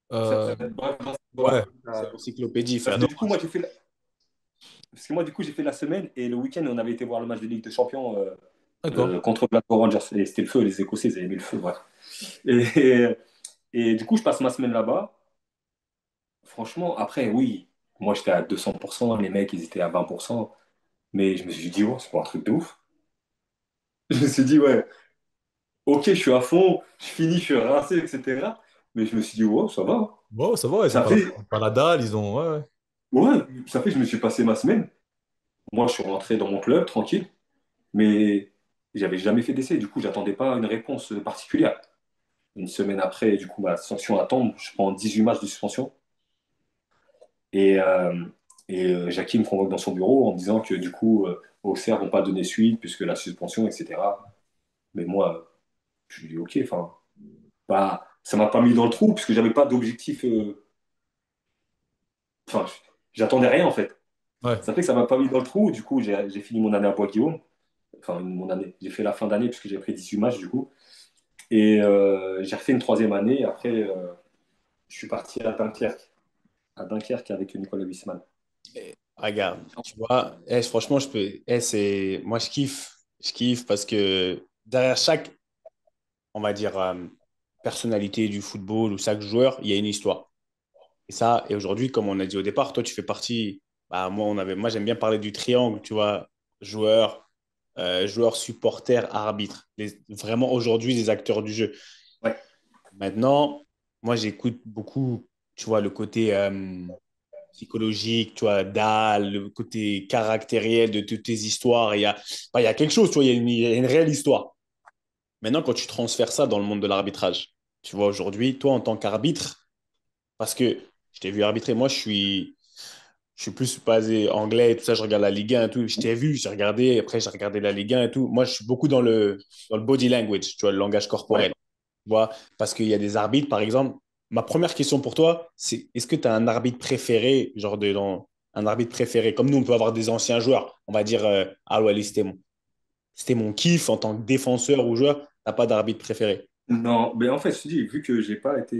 Euh, Bref, voilà. ouais, C'est l'encyclopédie, Parce frère. que du coup, moi, parce que moi, du coup, j'ai fait la semaine et le week-end, on avait été voir le match de Ligue des Champions d'accord. contre Glasgow Rangers. Et c'était le feu, les Écossais, ils avaient mis le feu, bref. Et, et du coup, je passe ma semaine là-bas. Franchement, après, oui, moi, j'étais à 200%, les mecs, ils étaient à 20%. Mais je me suis dit, oh, c'est pas un truc de ouf. Je me suis dit, ouais, ok, je suis à fond, je finis, je suis rincé, etc. Mais je me suis dit, oh, ça va. Bon, ça va, ils ont Ça fait, pas la dalle, ils ont. Ouais, ouais. ouais, ça fait, je me suis passé ma semaine. Moi, je suis rentré dans mon club, tranquille. Mais j'avais jamais fait d'essai. Du coup, j'attendais pas une réponse particulière. Une semaine après, du coup, ma sanction à tombe. Je prends 18 matchs de suspension. Et, Jackie me convoque dans son bureau en me disant que du coup, Auxerre vont pas donner suite puisque la suspension, etc. Mais moi, je lui dis OK. Enfin, bah, ça m'a pas mis dans le trou puisque j'avais pas d'objectif. Enfin, j'attendais rien en fait. Ouais. Ça fait que ça m'a pas mis dans le trou. Du coup, j'ai fini mon année à Bois-Guillaume. Enfin, mon année. J'ai fait la fin d'année puisque j'ai pris 18 matchs du coup. Et j'ai refait une troisième année. Après, je suis parti à Dunkerque avec Nicolas Wiesmann. Regarde, tu vois, franchement, moi, je kiffe parce que derrière chaque, on va dire, personnalité du football ou chaque joueur, il y a une histoire. Et aujourd'hui, comme on a dit au départ, toi, tu fais partie, bah, moi, j'aime bien parler du triangle, tu vois, joueur, joueur, supporter, arbitre. Vraiment, aujourd'hui, les acteurs du jeu. Ouais. Maintenant, moi, j'écoute beaucoup, tu vois, le côté psychologique, tu vois, le côté caractériel de toutes tes histoires. Il y a quelque chose, tu vois, il y a une réelle histoire. Maintenant, quand tu transfères ça dans le monde de l'arbitrage, tu vois, aujourd'hui, toi, en tant qu'arbitre, parce que je t'ai vu arbitrer, moi, je suis plus basé anglais et tout ça, je regarde la Ligue 1 et tout. Je t'ai vu, j'ai regardé, après, j'ai regardé la Ligue 1 et tout. Moi, je suis beaucoup dans le body language, tu vois, le langage Ouais. corporel. Tu vois, parce qu'il y a des arbitres, par exemple. Ma première question pour toi, c'est est-ce que tu as un arbitre préféré, un arbitre préféré, comme nous, on peut avoir des anciens joueurs, on va dire, ah ouais, lui, c'était mon kiff en tant que défenseur ou joueur, t'as pas d'arbitre préféré. Non, mais en fait, je te dis, vu que j'ai pas été.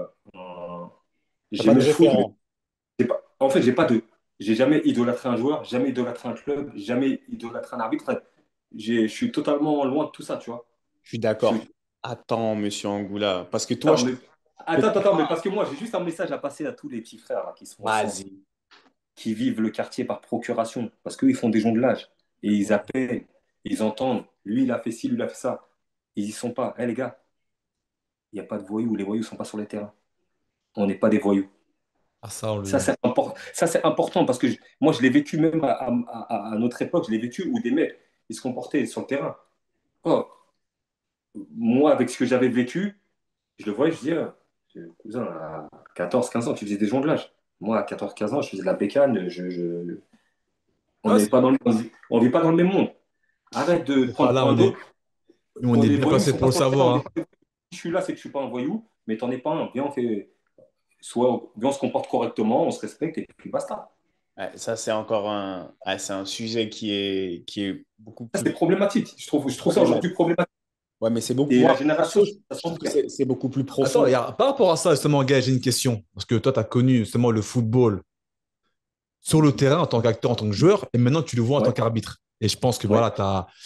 T'as J'ai pas aimé de le foot, mais référent. en fait, j'ai pas de. J'ai jamais idolâtré un joueur, jamais idolâtré un club, jamais idolâtré un arbitre. Je suis totalement loin de tout ça, tu vois. Je suis Je d'accord. suis- Attends, monsieur Angoula, parce que toi, Attends, mais... attends, mais parce que moi, j'ai juste un message à passer à tous les petits frères là, qui sont ensemble, vas-y. qui vivent le quartier par procuration, parce qu'eux, ils font des jonglages, et ils appellent, ils entendent, lui, il a fait ci, lui, il a fait ça. Ils y sont pas. Eh les gars, il n'y a pas de voyous, les voyous sont pas sur les terrains. On n'est pas des voyous. Ah, ça, on Ça, le. c'est important parce que moi, je l'ai vécu même à notre époque, je l'ai vécu où des mecs, ils se comportaient sur le terrain. Oh, moi, avec ce que j'avais vécu, je le voyais, je disais, cousin, à 14, 15 ans, tu faisais des jonglages. Moi, à 14, 15 ans, je faisais de la bécane. On Ouais, n'est pas dans on vit pas dans le même monde. Arrête de te ah, prendre là, pour un autre. on On est est bien voyous, ils placé sont pour pas le sur le terrain. savoir, hein. Si je suis là, c'est que je suis pas un voyou, mais t'en es pas un. Viens, viens, on se comporte correctement, on se respecte et puis basta. Ouais, ça, c'est un sujet qui est beaucoup Ça, plus c'est problématique. Je trouve ça aujourd'hui problématique. problématique. Ouais, mais c'est beaucoup. Et la Moi, génération, perso, ça je s'en trouve que fout. c'est beaucoup plus Attends, profond. par rapport à ça, justement, Gaël, j'ai une question. Parce que toi, tu as connu justement le football sur le terrain en tant qu'acteur, en tant que joueur, et maintenant tu le vois en tant Ouais, qu'arbitre. Et je pense que ouais. voilà,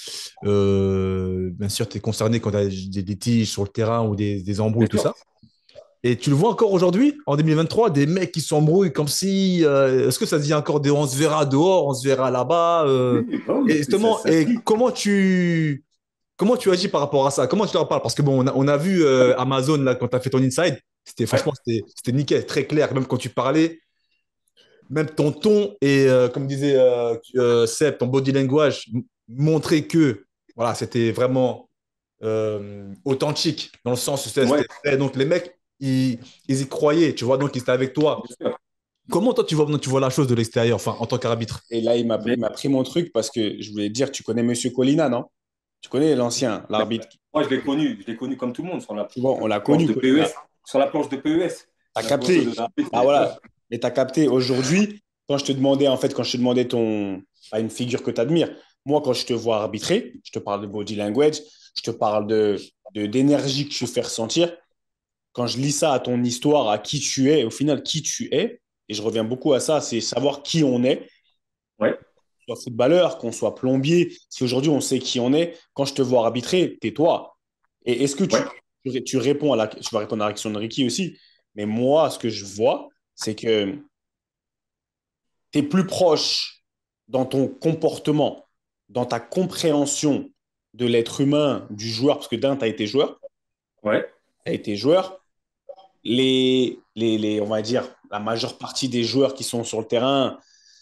bien sûr, tu es concerné quand tu as des tiges sur le terrain ou des embrouilles, Bien tout sûr. ça. Et tu le vois encore aujourd'hui, en 2023, des mecs qui s'embrouillent comme si. Est-ce que ça se dit encore des on se verra dehors, on se verra là-bas Oui, bah et oui, justement, ça se dit. comment tu agis par rapport à ça? Comment tu leur parles? Parce que bon, on a vu Amazon là, quand tu as fait ton inside, Ouais. franchement, c'était nickel, très clair. Même quand tu parlais, même ton ton et comme disait Seb, ton body language montrait que voilà, c'était vraiment authentique dans le sens où Ouais, c'était vrai. Donc les mecs, ils y croyaient, tu vois, donc ils étaient avec toi. bien sûr. Comment toi tu vois la chose de l'extérieur, enfin en tant qu'arbitre? Et là, Mais, il m'a pris mon truc parce que je voulais dire, tu connais Monsieur Colina, non? Tu connais l'ancien, mais l'arbitre. moi, je l'ai connu comme tout le monde sur la Tu vois, on l'a planche connu, de Colina. PES. Sur la planche de PES. T'as La planche de capté. l'arbitre, Ah voilà. Et t'as capté. Aujourd'hui, quand je te demandais pas une figure que tu admires, moi, quand je te vois arbitrer, je te parle de body language, je te parle d'énergie que tu fais ressentir. quand je lis ça à ton histoire, à qui tu es, au final, qui tu es, et je reviens beaucoup à ça, c'est savoir qui on est, Ouais, qu'on soit footballeur, qu'on soit plombier. Si aujourd'hui on sait qui on est, quand je te vois arbitrer, tais-toi. Et est-ce que ouais, tu réponds à la, tu vas répondre à la question de Ricky aussi, mais moi, ce que je vois, c'est que tu es plus proche dans ton comportement, dans ta compréhension de l'être humain, du joueur, parce que d'un, tu as été joueur, ouais. tu as été joueur, on va dire, la majeure partie des joueurs qui sont sur le terrain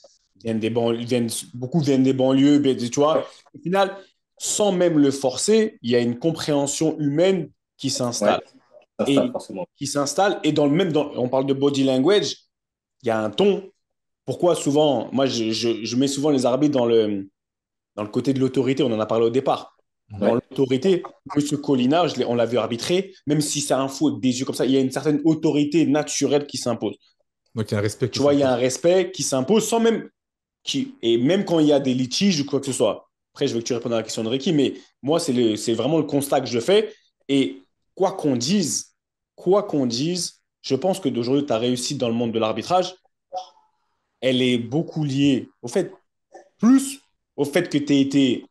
beaucoup viennent des banlieues, tu vois. Au final, sans même le forcer, il y a une compréhension humaine qui Ouais, s'installe. ça se tape Et forcément. et on parle de body language, il y a un ton. Pourquoi souvent, moi, je mets souvent les arbitres dans le côté de l'autorité, on en a parlé au départ. Dans Ouais, l'autorité, Monsieur Colina, on l'a vu arbitrer, même si c'est un fou avec des yeux comme ça, il y a une certaine autorité naturelle qui s'impose. Donc, il y a un respect qui Tu vois, il y a un s'impose. respect qui s'impose sans même et même quand il y a des litiges ou quoi que ce soit. Après, je veux que tu répondes à la question de Ricky, mais moi, c'est vraiment le constat que je fais. Et quoi qu'on dise, quoi qu'on dise, je pense que d'aujourd'hui, ta réussite dans le monde de l'arbitrage, elle est beaucoup liée plus au fait que tu aies été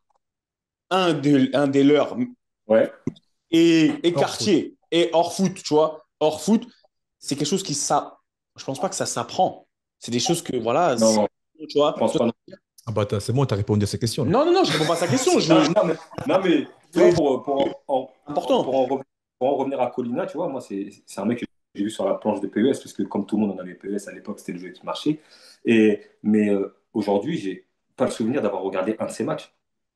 un des leurs ouais. et Hors foot. quartier et hors foot, tu vois. Hors foot, c'est quelque chose qui, ça, je pense pas que ça s'apprend. C'est des choses que, voilà, Non, tu vois. je pense pas. Non, Ah bah, c'est bon, tu as répondu à ces questions, là. Non, non, non, je réponds pas à sa question. non, mais tu vois, C'est important. pour en revenir à Colina, tu vois, moi, c'est un mec que j'ai vu sur la planche de PES, parce que comme tout le monde, on avait PES à l'époque, c'était le jeu qui marchait. Mais aujourd'hui, j'ai pas le souvenir d'avoir regardé un de ses matchs.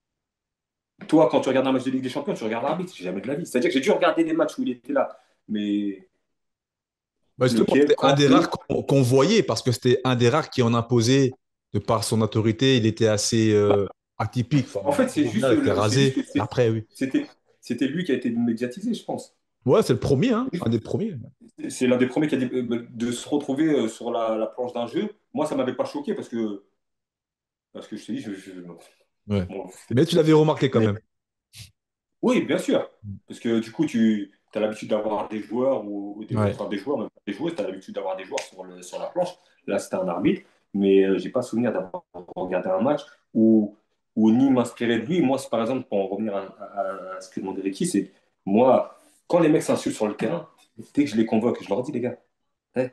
Toi, quand tu regardes un match de Ligue des Champions, tu regardes l'arbitre, j'ai jamais de la vie. C'est-à-dire que j'ai dû regarder des matchs où il était là. Mais Bah, justement, lequel, c'était un quand, des rares où? qu'on voyait parce que c'était un des rares qui en imposait de par son autorité. Il était assez atypique. En Enfin, fait, au final, il était c'est juste rasé. que Et après, oui. c'était, c'était lui qui a été médiatisé, je pense. Ouais, c'est le premier, hein, un des premiers. C'est l'un des premiers qui a dit de se retrouver sur la planche d'un jeu. Moi, ça m'avait pas choqué parce que je te dis, Ouais. bon, Mais tu l'avais remarqué quand mais même. oui, bien sûr. Parce que du coup, tu as l'habitude d'avoir des joueurs ou des, Ouais. enfin, des joueurs, même pas des joueuses, tu as l'habitude d'avoir des joueurs sur la planche. Là, c'était un arbitre, mais j'ai pas souvenir d'avoir regardé un match où, où ni m'inspirer de lui. Moi, par exemple, pour en revenir à ce que demandait Ricky, c'est moi, quand les mecs s'insultent sur le terrain, dès que je les convoque, je leur dis, les gars, hey,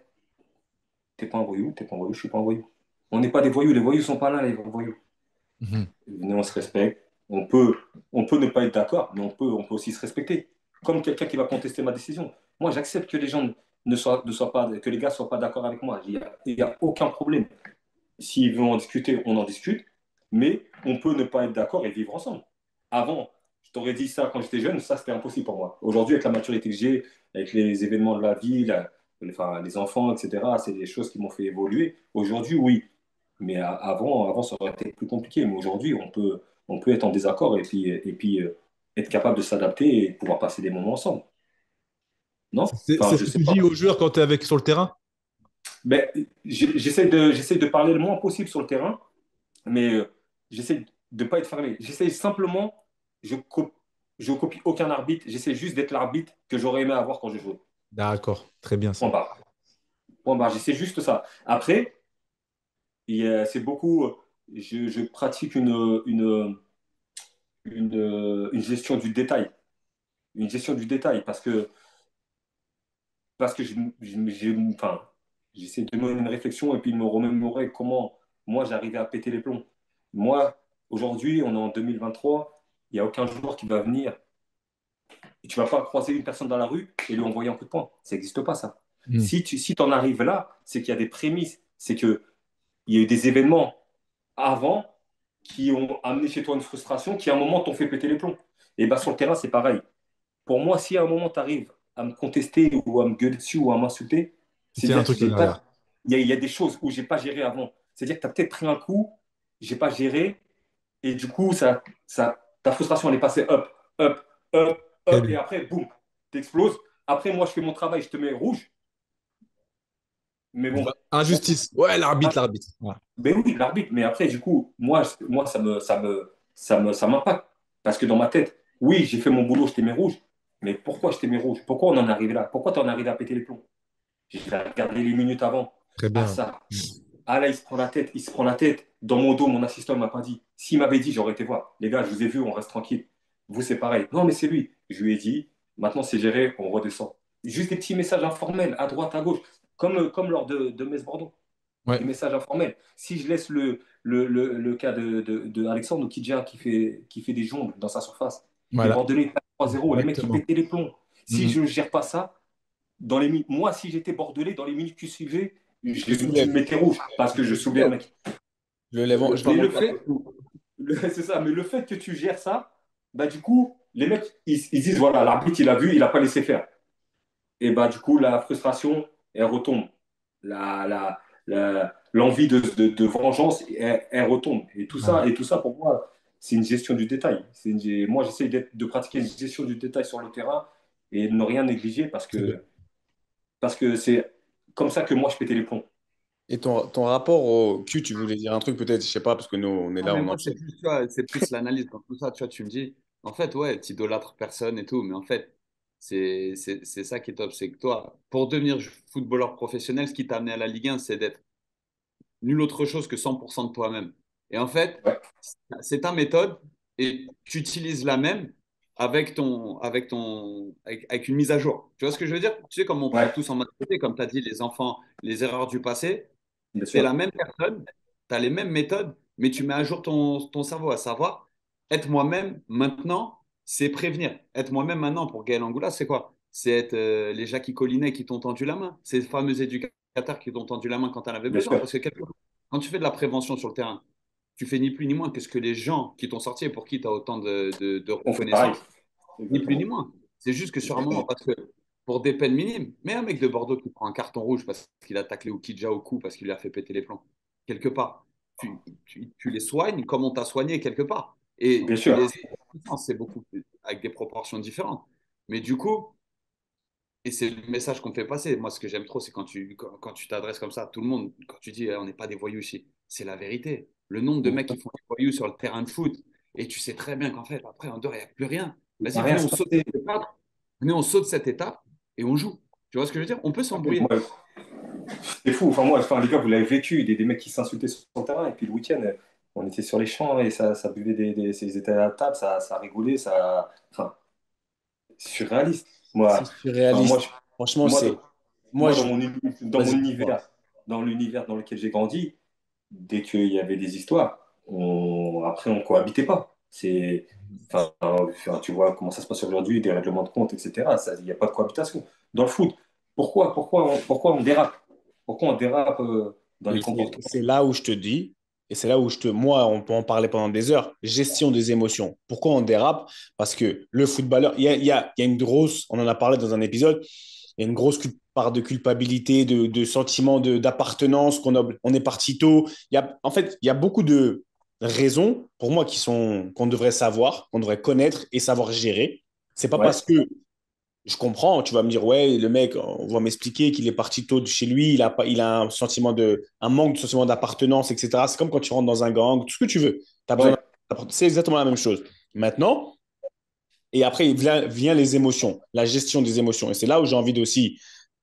t'es pas un voyou, je suis pas un voyou. On n'est pas des voyous, les voyous sont pas là, les voyous. Mhm. Venez, on se respecte. On peut ne pas être d'accord, mais on peut aussi se respecter. Comme quelqu'un qui va contester ma décision. Moi, j'accepte que les gens ne soient pas, que les gars ne soient pas d'accord avec moi. Il y a aucun problème. S'ils veulent en discuter, on en discute, mais on peut ne pas être d'accord et vivre ensemble. Avant, je t'aurais dit ça quand j'étais jeune, ça c'était impossible pour moi. Aujourd'hui, avec la maturité que j'ai, avec les événements de la vie, enfin, les enfants, etc., c'est des choses qui m'ont fait évoluer. Aujourd'hui, oui. Mais avant, ça aurait été plus compliqué. Mais aujourd'hui, on peut être en désaccord et puis être capable de s'adapter et pouvoir passer des moments ensemble. Non? Enfin, C'est je ce que sais tu pas. dis aux joueurs quand tu es avec sur le terrain? Ben, j'essaie de parler le moins possible sur le terrain, mais j'essaie de ne pas être fermé. J'essaie simplement, je copie aucun arbitre, j'essaie juste d'être l'arbitre que j'aurais aimé avoir quand je jouais. D'accord, très bien Point ça. barre. Point barre, j'essaie juste ça. Après, c'est beaucoup, je pratique une gestion du détail. Une gestion du détail parce que enfin, j'essaie de mener une réflexion et puis de me remémorer comment moi j'arrivais à péter les plombs. Moi, aujourd'hui, on est en 2023, il n'y a aucun joueur qui va venir et tu ne vas pas croiser une personne dans la rue et lui envoyer un coup de poing. Ça n'existe pas, ça. Mhm. Si tu en arrives là, c'est qu'il y a des prémices, c'est qu'il y a eu des événements avant qui ont amené chez toi une frustration qui, à un moment, t'ont fait péter les plombs. Et bien, sur le terrain, c'est pareil. Pour moi, si à un moment, tu arrives à me contester ou à me gueuler dessus ou à m'insulter, Il y a un c'est-à-dire que truc j'ai derrière. pas, il y a des choses où j'ai pas géré avant. C'est-à-dire que tu as peut-être pris un coup, j'ai pas géré, et du coup, ta frustration, elle est passée up, up, up, Très up, et bien. après, boum, t'exploses. Après, moi, je fais mon travail, je te mets rouge, mais bon, Injustice. Ouais, l'arbitre, l'arbitre. Voilà. ben oui, l'arbitre. Mais après, du coup, moi, ça m'impacte. Parce que dans ma tête, oui, j'ai fait mon boulot, je t'ai mis rouge. mais pourquoi je t'ai mis rouge? Pourquoi on en est arrivé là? Pourquoi tu en es arrivé à péter les plombs? J'ai regardé les minutes avant. Très Ah, bien. ça. Ah, là, il se prend la tête. Il se prend la tête. Dans mon dos, mon assistant ne m'a pas dit. S'il m'avait dit, j'aurais été voir. Les gars, je vous ai vu, on reste tranquille. Vous, c'est pareil. Non, mais c'est lui. Je lui ai dit, maintenant, c'est géré, on redescend. Juste des petits messages informels, à droite, à gauche, comme lors de Metz-Bordeaux. Ouais. Des messages informels. Si je laisse le cas de Alexandre Okidja qui fait des jongles dans sa surface, les Voilà. Bordelais 3-0, les mecs qui Exactement. pétaient les plombs. Si Mhm. je ne gère pas ça, moi, si j'étais Bordelais, dans les minutes qui suivaient, Je tu soulève. me mettais rouge parce que je soulevais un mec. Je lève, je Mais parle le en fait, c'est ça, mais le fait que tu gères ça, bah, du coup, les mecs, ils disent, voilà, l'arbitre, il a vu, il n'a pas laissé faire. Et bah, du coup, la frustration, elle retombe. L'envie de vengeance, elle retombe. Voilà. Et tout ça, pour moi, c'est une gestion du détail. Moi, j'essaie de pratiquer une gestion du détail sur le terrain et de ne rien négliger Très bien. parce que c'est comme ça que moi, je pétais les plombs. Et ton rapport au Q, tu voulais dire un truc peut-être, je sais pas, parce que nous, on est Ah, là, mais on moi, enchaîne. tu vois, c'est plus l'analyse dans tout ça. Tu vois, tu me dis, en fait, ouais, tu idolâtres personne et tout, mais en fait, c'est ça qui est top. C'est que toi, pour devenir footballeur professionnel, ce qui t'a amené à la Ligue 1, c'est d'être nul autre chose que 100% de toi-même. Et en fait, Ouais, c'est ta méthode et tu utilises la même avec une mise à jour. Tu vois ce que je veux dire? Tu sais, comme on prend ouais, tous en maturité, comme tu as dit, les enfants, les erreurs du passé, bien tu es sûr. la même personne, tu as les mêmes méthodes, mais tu mets à jour ton cerveau, à savoir, être moi-même maintenant, c'est prévenir. Être moi-même maintenant pour Gaël Angoula, c'est quoi? C'est être les Jackie Collinet qui t'ont tendu la main, ces fameux éducateurs qui t'ont tendu la main quand tu en avais Bien besoin. sûr. Parce que quand tu fais de la prévention sur le terrain, tu fais ni plus ni moins que ce que les gens qui t'ont sorti et pour qui tu as autant de On fait pareil. reconnaissance, ni plus ni Exactement. moins. C'est juste que sur un moment, parce que pour des peines minimes, mais un mec de Bordeaux qui prend un carton rouge parce qu'il a taclé Oukidja au cou, parce qu'il lui a fait péter les plombs, quelque part, tu les soignes comme on t'a soigné quelque part. Et Bien tu sûr. les. C'est beaucoup avec des proportions différentes. Mais du coup, et c'est le message qu'on fait passer. Moi, ce que j'aime trop, c'est quand tu t'adresses comme ça à tout le monde, quand tu dis on n'est pas des voyous ici. C'est la vérité. Le nombre de mecs qui font des voyous sur le terrain de foot, et tu sais très bien qu'en fait, après, en dehors, il n'y a plus rien. Il Vas-y, va rien venez, se on saute passer. cette étape. Venez, on saute cette étape et on joue. Tu vois ce que je veux dire? On peut s'embrouiller. Moi, c'est fou. Les gars, vous l'avez vécu. Des mecs qui s'insultaient sur le terrain. Et puis le week-end, on était sur les champs et ça buvait ils étaient à la table, ça rigolait. Enfin, c'est surréaliste. C'est Enfin, moi, surréaliste. je- Franchement, moi, c'est. dans, Moi, moi, je. dans mon Vas-y, dis-moi. univers dans lequel j'ai grandi, dès qu'il y avait des histoires, après, on cohabitait pas. Tu vois comment ça se passe aujourd'hui, des règlements de compte, etc. Il n'y a pas de cohabitation. Dans le foot, pourquoi on dérape? Pourquoi on dérape dans les Et c'est comportements? c'est là où je te dis, et c'est là où moi, on peut en parler pendant des heures, gestion des émotions. Pourquoi on dérape? Parce que le footballeur, il y a une grosse, on en a parlé dans un épisode, il y a une grosse part de culpabilité, de sentiment d'appartenance, on est parti tôt. En fait, il y a beaucoup de raisons, pour moi, qu'on devrait savoir, qu'on devrait connaître et savoir gérer. C'est pas Ouais, parce que je comprends, tu vas me dire, ouais, le mec, on va m'expliquer qu'il est parti tôt de chez lui, il a un manque de sentiment d'appartenance, etc. C'est comme quand tu rentres dans un gang, tout ce que tu veux. Tu as besoin ouais, c'est exactement la même chose. Maintenant, et après, vient les émotions, la gestion des émotions. Et c'est là où j'ai envie aussi,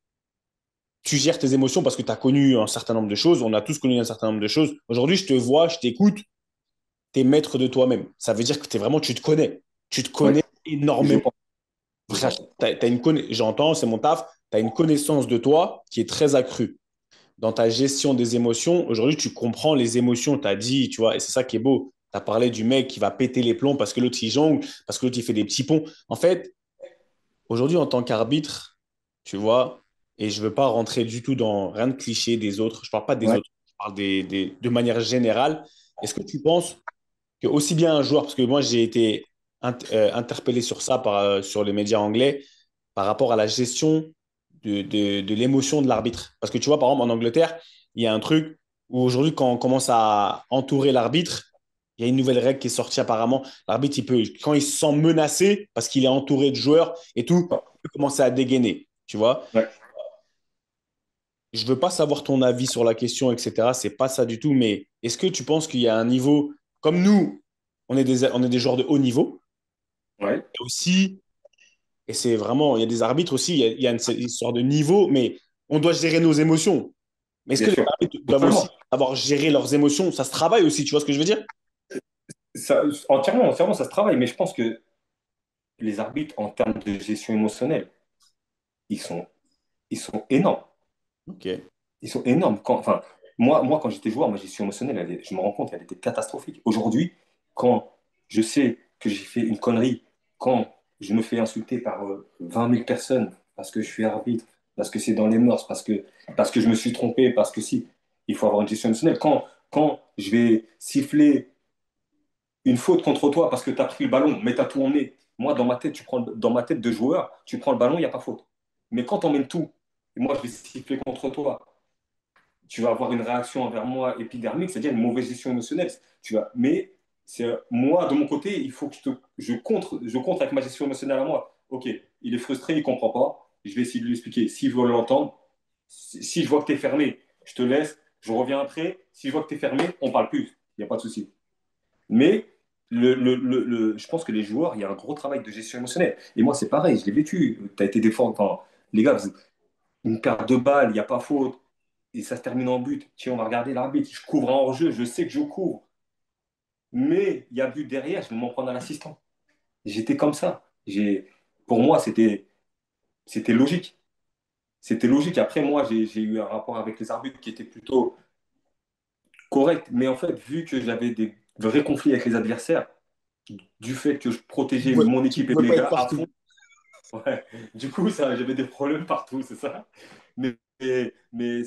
tu gères tes émotions parce que tu as connu un certain nombre de choses, on a tous connu un certain nombre de choses. Aujourd'hui, je te vois, je t'écoute, tu es maître de toi-même. Ça veut dire que tu te connais. Tu te ouais. connais Je énormément. pense. Je pense. J'entends, c'est mon taf, tu as une connaissance de toi qui est très accrue. Dans ta gestion des émotions, aujourd'hui, tu comprends les émotions, tu as dit, tu vois, et c'est ça qui est beau. Tu as parlé du mec qui va péter les plombs parce que l'autre, il jongle, parce que l'autre, il fait des petits ponts. En fait, aujourd'hui, en tant qu'arbitre, tu vois, et je ne veux pas rentrer du tout dans rien de cliché des autres, je ne parle pas des Ouais. autres, je parle de manière générale. Est-ce que tu penses que aussi bien un joueur, parce que moi, j'ai été interpellé sur ça sur les médias anglais, par rapport à la gestion de l'émotion de l'arbitre. Parce que tu vois, par exemple, en Angleterre, il y a un truc où aujourd'hui, quand on commence à entourer l'arbitre, il y a une nouvelle règle qui est sortie apparemment. L'arbitre, quand il se sent menacé parce qu'il est entouré de joueurs et tout, il peut commencer à dégainer. Tu vois, Ouais. je ne veux pas savoir ton avis sur la question, etc. C'est pas ça du tout. Mais est-ce que tu penses qu'il y a un niveau, comme nous, on est des joueurs de haut niveau, Ouais. et aussi Et c'est vraiment, il y a des arbitres aussi, il y a une histoire de niveau, mais on doit gérer nos émotions. Mais est-ce Bien que les sûr. arbitres doivent aussi Totalement. avoir géré leurs émotions? Ça se travaille aussi, tu vois ce que je veux dire? Entièrement, ça se travaille, mais je pense que les arbitres, en termes de gestion émotionnelle, ils sont, ils sont énormes. Ok. Ils sont énormes. Quand j'étais joueur, ma gestion émotionnelle, je me rends compte qu'elle était catastrophique. Aujourd'hui, quand je sais que j'ai fait une connerie, quand je me fais insulter par 20 000 personnes parce que je suis arbitre, parce que c'est dans les mœurs, parce que je me suis trompé, parce que si, il faut avoir une gestion émotionnelle. Quand je vais siffler une faute contre toi parce que tu as pris le ballon, mais tu as tourné. Moi, dans ma tête, dans ma tête de joueur, tu prends le ballon, il n'y a pas faute. Mais quand on mène tout, et moi, je vais siffler contre toi, tu vas avoir une réaction envers moi épidermique, c'est-à-dire une mauvaise gestion émotionnelle. Mais c'est moi, de mon côté, il faut que je contre avec ma gestion émotionnelle à moi. Ok, il est frustré, il ne comprend pas. Je vais essayer de lui expliquer. S'il veut l'entendre, si je vois que tu es fermé, je te laisse, je reviens après. Si je vois que tu es fermé, on ne parle plus. Il n'y a pas de souci. Mais je pense que les joueurs, il y a un gros travail de gestion émotionnelle. Et moi, c'est pareil, je l'ai vécu. Tu as été défendu. Enfin, les gars, une perte de balle, il n'y a pas faute. Et ça se termine en but. Tiens, on va regarder l'arbitre. Je couvre un hors-jeu, je sais que je couvre. Mais il y a but derrière, je vais m'en prendre à l'assistant. J'étais comme ça. Pour moi, c'était logique. C'était logique. Après, moi, j'ai eu un rapport avec les arbitres qui était plutôt correct. Mais en fait, vu que j'avais des vrais conflits avec les adversaires, du fait que je protégeais mon Tu équipe et pouvais mes pas être gars à partout. fond, ouais, du coup, j'avais des problèmes partout, c'est ça. Mais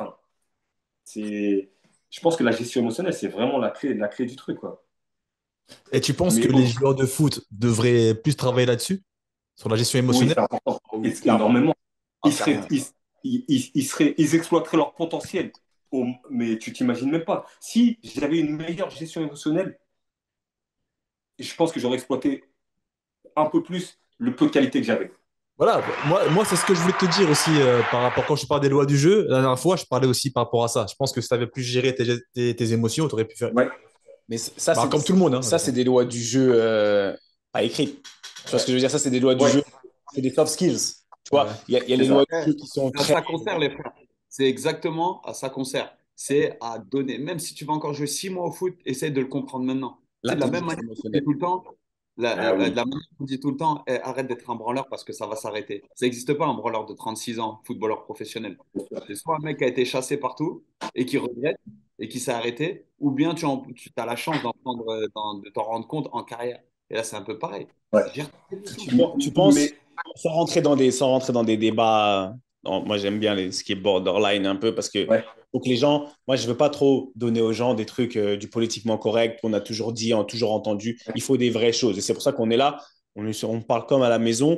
je pense que la gestion émotionnelle, c'est vraiment la clé du truc, quoi. Et tu penses que Mais les joueurs de foot devraient plus travailler là-dessus, sur la gestion oui, émotionnelle? c'est important. Oui, clairement. Énormément. Ah, clairement. Ils exploiteraient leur potentiel. Mais tu t'imagines même pas. Si j'avais une meilleure gestion émotionnelle, je pense que j'aurais exploité un peu plus le peu de qualité que j'avais. Voilà, moi c'est ce que je voulais te dire aussi par rapport, quand je parle des lois du jeu, la dernière fois, je parlais aussi par rapport à ça. Je pense que si tu avais plus géré tes émotions, tu aurais pu faire. Ouais, Mais ça, Bah, comme tout le monde, hein, de toute ça, c'est façon. des lois du jeu pas écrites. Tu vois ce que je veux dire? Ça, c'est des lois du ouais, jeu. C'est des soft skills. Tu vois, Ouais. il y a c'est les ça. lois du jeu qui sont À très. ça concert, les frères. C'est exactement à ça concert. C'est à donner, même si tu vas encore jouer 6 mois au foot, essaye de le comprendre maintenant. Tu sais, de la même L'intelligence manière qu'on dit émotionnelle. tout le temps, Ah de oui. la manière qu'on dit tout le temps, arrête d'être un branleur parce que ça va s'arrêter. Ça n'existe pas un branleur de 36 ans, footballeur professionnel. C'est soit un mec qui a été chassé partout et qui regrette et qui s'est arrêté, ou bien tu as la chance de t'en rendre compte en carrière. Et là, c'est un peu pareil. Ouais. Gère tes émotions. Tu Mais penses, sans rentrer dans des débats, moi j'aime bien ce qui est borderline un peu parce que ouais, faut que les gens, moi je veux pas trop donner aux gens des trucs du politiquement correct qu'on a toujours dit, on a toujours entendu. Il faut des vraies choses et c'est pour ça qu'on est là. On parle comme à la maison.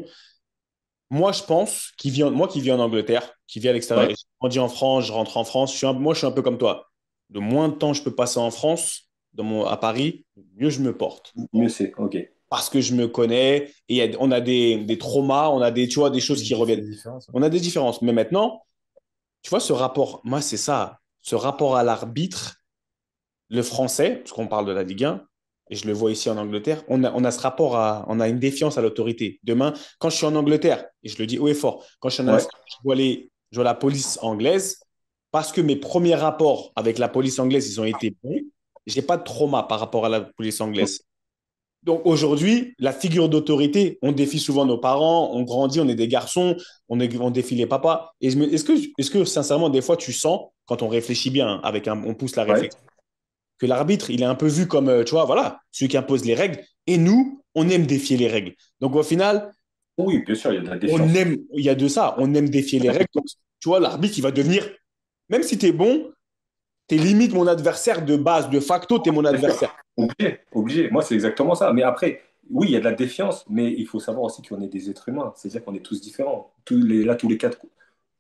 Moi je pense moi qui vis en Angleterre, qui vis à l'extérieur, ouais, et j'ai grandi en France, je rentre en France. Moi je suis un peu comme toi. De moins de temps je peux passer en France, à Paris, mieux je me porte mieux c'est. Ok. parce que je me connais et on a des traumas, on a tu vois, des choses qui C'est reviennent. différent, ça. On a des différences. Mais maintenant, tu vois, ce rapport, moi, c'est ça, ce rapport à l'arbitre, le français, parce qu'on parle de la Ligue 1, et je le vois ici en Angleterre, on a ce rapport on a une défiance à l'autorité. Demain, quand je suis en Angleterre, et je le dis haut et fort, quand je suis en Ouais, Angleterre, je vois la police anglaise, parce que mes premiers rapports avec la police anglaise, ils ont été bons, j'ai pas de trauma par rapport à la police anglaise. Donc aujourd'hui, la figure d'autorité, on défie souvent nos parents, on grandit, on est des garçons, on défie les papas. Et est-ce que sincèrement, des fois, tu sens, quand on réfléchit bien, on pousse la ouais. réflexion, que l'arbitre, il est un peu vu comme, tu vois, voilà, celui qui impose les règles. Et nous, on aime défier les règles. Donc au final, Oui, bien sûr, il y a de la défiance. il y a de ça, on aime défier les règles. Donc, tu vois, l'arbitre, il va devenir, même si tu es bon, tu es limite mon adversaire de base, de facto, tu es mon Bien sûr. adversaire. Obligé, obligé. Moi, c'est exactement ça. Mais après, oui, il y a de la défiance, mais il faut savoir aussi qu'on est des êtres humains. C'est-à-dire qu'on est tous différents. Tous les quatre,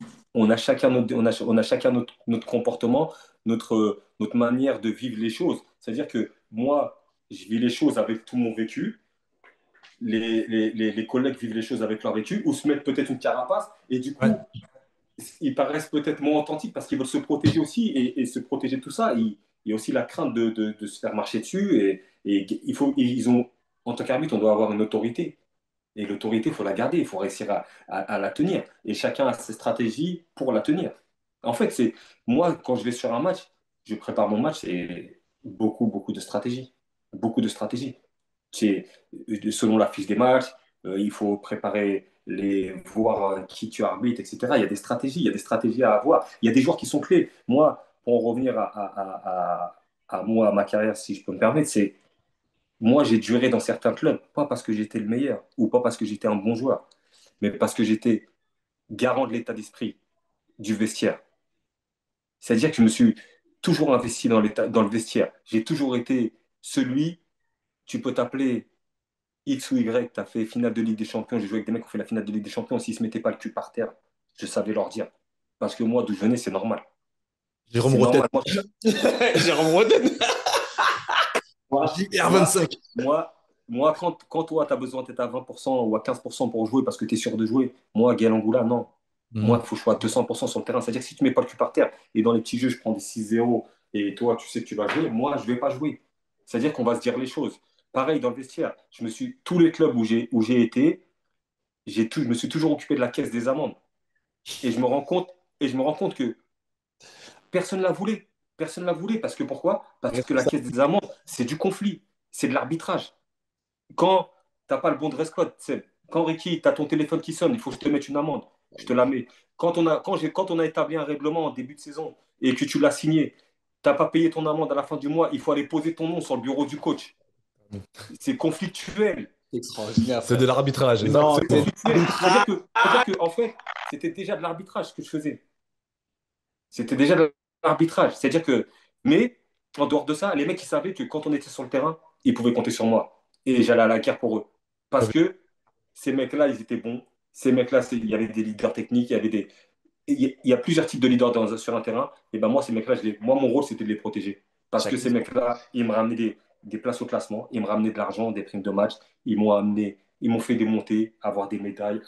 on a chacun notre comportement, notre manière de vivre les choses. C'est-à-dire que moi, je vis les choses avec tout mon vécu. Les collègues vivent les choses avec leur vécu ou se mettent peut-être une carapace. Et du Ouais. coup, ils paraissent peut-être moins authentiques parce qu'ils veulent se protéger aussi et se protéger de tout ça. Il y a aussi la crainte de se faire marcher dessus et ils ont, en tant qu'arbitre, on doit avoir une autorité. Et l'autorité, il faut la garder, il faut réussir à la tenir. Et chacun a ses stratégies pour la tenir. En fait, c'est moi, quand je vais sur un match, je prépare mon match, c'est beaucoup, beaucoup de stratégies. Beaucoup de stratégies. C'est selon la fiche des matchs, il faut préparer voir qui tu arbitres, etc. Il y a des stratégies, il y a des stratégies à avoir. Il y a des joueurs qui sont clés. Moi, pour en revenir à moi, à ma carrière, si je peux me permettre, c'est moi, j'ai duré dans certains clubs, pas parce que j'étais le meilleur ou pas parce que j'étais un bon joueur, mais parce que j'étais garant de l'état d'esprit du vestiaire. C'est-à-dire que je me suis toujours investi dans le vestiaire. J'ai toujours été celui, tu peux t'appeler X ou Y, tu as fait finale de Ligue des Champions, j'ai joué avec des mecs qui ont fait la finale de Ligue des Champions, s'ils ne se mettaient pas le cul par terre, je savais leur dire. Parce que moi, d'où je venais, c'est normal. Jérôme C'est Roten, normal. Jérôme Roden. Moi, moi, JR25. moi, quand toi, tu as besoin d'être à 20% ou à 15% pour jouer parce que tu es sûr de jouer, moi, Gaël Angoula, non. Moi, Mhm. il faut que je sois à 200% sur le terrain. C'est-à-dire que si tu ne mets pas le cul par terre et dans les petits jeux, je prends des 6-0 et toi, tu sais que tu vas jouer, moi, je ne vais pas jouer. C'est-à-dire qu'on va se dire les choses. Pareil dans le vestiaire. Tous les clubs où j'ai été, je me suis toujours occupé de la caisse des amendes. Et je me rends compte que personne ne la voulait. Personne ne la voulait. Parce que pourquoi? Parce que la caisse des amendes, c'est du conflit. C'est de l'arbitrage. Quand tu n'as pas le bon dress code, quand Ricky, tu as ton téléphone qui sonne, il faut que je te mette une amende. Je te la mets. Quand on a établi un règlement en début de saison et que tu l'as signé, tu n'as pas payé ton amende à la fin du mois, il faut aller poser ton nom sur le bureau du coach. C'est conflictuel. Extraordinaire, C'est de frère. l'arbitrage, Non, exactement. C'est-à-dire que, en fait, c'était déjà de l'arbitrage ce que je faisais. C'était déjà de l'arbitrage. C'est-à-dire que, mais en dehors de ça, les mecs, ils savaient que quand on était sur le terrain, ils pouvaient compter sur moi. Et j'allais à la guerre pour eux. Parce que ces mecs-là, ils étaient bons. Ces mecs-là, il y avait des leaders techniques, il y a plusieurs types de leaders sur un terrain. Et ben moi, ces mecs-là, moi, mon rôle, c'était de les protéger. Parce que ces mecs-là, ils me ramenaient des places au classement, ils me ramenaient de l'argent, des primes de match, ils m'ont fait des montées, avoir des médailles,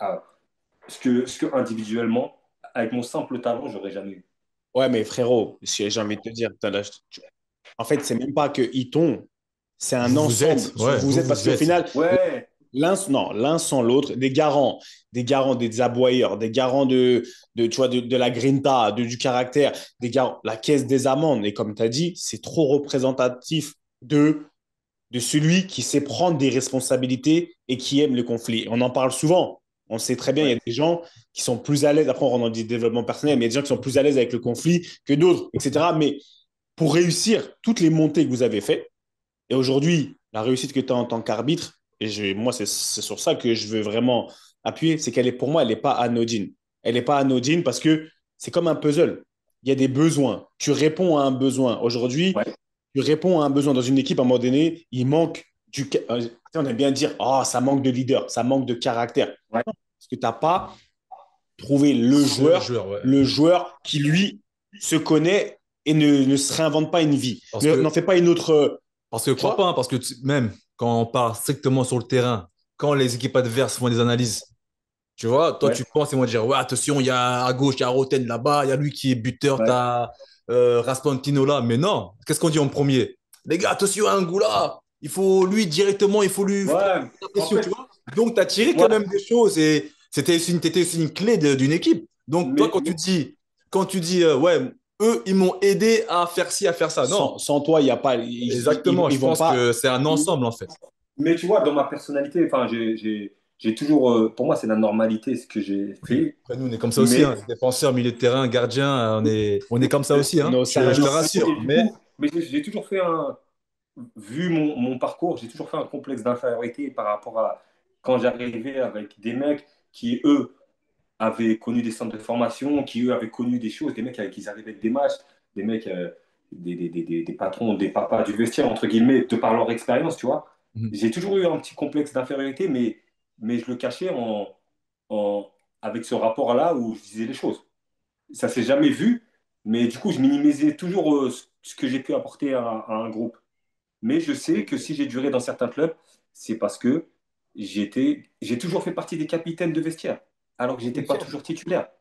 ce que individuellement, avec mon simple talent, j'aurais jamais eu. Ouais, mais frérot, j'ai envie de te dire, en fait, c'est même pas que ils t'ont, c'est un Vous vous ensemble. êtes, ouais, Vous êtes, parce vous qu'au êtes. final, Ouais, non, l'un sans l'autre, des garants, des aboyeurs, des garants tu vois, de la grinta, du caractère, des garants, la caisse des amendes. Et comme tu as dit, c'est trop représentatif de, de celui qui sait prendre des responsabilités et qui aime le conflit. On en parle souvent. On sait très bien, il y ouais, a des gens qui sont plus à l'aise, après on rentre dans du développement personnel, mais il y a des gens qui sont plus à l'aise avec le conflit que d'autres, etc. Mais pour réussir toutes les montées que vous avez faites, et aujourd'hui, la réussite que tu as en tant qu'arbitre, moi, c'est sur ça que je veux vraiment appuyer, c'est qu'elle est, pour moi, elle n'est pas anodine. Elle n'est pas anodine parce que c'est comme un puzzle. Il y a des besoins. Tu réponds à un besoin. Aujourd'hui, ouais, tu réponds à un besoin dans une équipe, à un moment donné, il manque on aime bien dire, oh, ça manque de leader, ça manque de caractère. ouais. Parce que tu n'as pas trouvé Le joueur, ouais. le joueur qui, lui, se connaît et ne se réinvente pas une vie. Parce que, N'en fait pas une autre. parce que Tu crois vois. pas, hein, parce que même quand on part strictement sur le terrain, quand les équipes adverses font des analyses, tu vois, toi, Ouais, tu penses, ils vont dire, ouais, attention, il y a à gauche, il y a Roten là-bas, il y a lui qui est buteur, ouais, t'as Raspantino là. Mais non, qu'est-ce qu'on dit en premier? Les gars, attention à Angoula, il faut lui directement, il faut lui faire ouais. la En pression, tu fait, vois. Donc, tu as tiré quand moi, même des choses et t'étais aussi une clé d'une équipe. Donc, toi, mais, mais, quand tu dis ouais, eux, ils m'ont aidé à faire ci, à faire ça. Non, Sans toi, il y a pas, exactement. Je vont pense pas. que c'est un ensemble, en fait. mais tu vois, dans ma personnalité, enfin, j'ai toujours, pour moi, c'est la normalité ce que j'ai Oui. fait. Après, nous, on est comme ça aussi, Mais, hein. Défenseur, milieu de terrain, gardien, on est comme ça aussi, On est hein. au Je te service. rassure. et du Mais coup, mais j'ai toujours fait vu mon parcours, j'ai toujours fait un complexe d'infériorité par rapport à quand j'arrivais avec des mecs qui, eux, avaient connu des centres de formation, qui, eux, avaient connu des choses, des mecs avec qui ils arrivaient avec des matchs, des mecs, des patrons, des papas du vestiaire, entre guillemets, de par leur expérience, tu vois. mhm. J'ai toujours eu un petit complexe d'infériorité, mais je le cachais en, avec ce rapport-là où je disais les choses. Ça s'est jamais vu, mais du coup, je minimisais toujours ce que j'ai pu apporter à un groupe. Mais je sais que si j'ai duré dans certains clubs, c'est parce que j'ai toujours fait partie des capitaines de vestiaire, alors que j'étais pas toujours titulaire.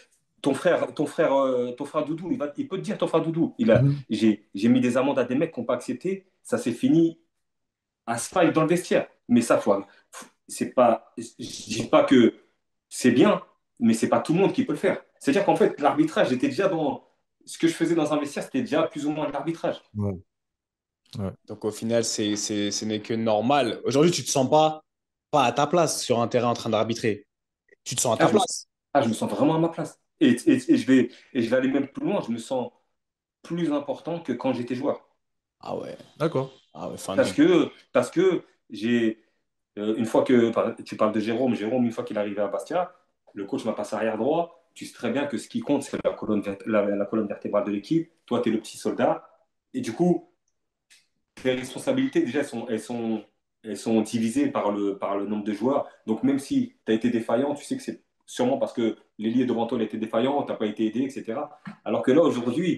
Ton frère Doudou, il peut te dire, ton frère Doudou, Mhm. j'ai mis des amendes à des mecs qui n'ont pas accepté. Ça s'est fini à Spike dans le vestiaire. Mais ça, c'est pas, je dis pas que c'est bien, mais c'est pas tout le monde qui peut le faire. C'est-à-dire qu'en fait, l'arbitrage était déjà dans ce que je faisais dans un vestiaire, c'était déjà plus ou moins de l'arbitrage. Ouais. Ouais. Donc au final, ce n'est que normal. Aujourd'hui, tu te sens pas à ta place sur un terrain en train d'arbitrer. Tu te sens à Ah, ta place. je me sens vraiment à ma place. Et je vais aller même plus loin. Je me sens plus important que quand j'étais joueur. Ah ouais, D'accord. ah ouais, fin de Parce vie. que, parce que j'ai, une fois que, tu parles de Jérôme, Jérôme, une fois qu'il est arrivé à Bastia, le coach m'a passé arrière droit. Tu sais très bien que ce qui compte, c'est la colonne vertébrale de l'équipe. Toi, tu es le petit soldat. Et du coup, tes responsabilités, déjà, elles sont divisées par le nombre de joueurs. Donc, même si tu as été défaillant, tu sais que c'est sûrement parce que l'ailier devant toi il a été défaillant, tu n'as pas été aidé, etc. Alors que là, aujourd'hui,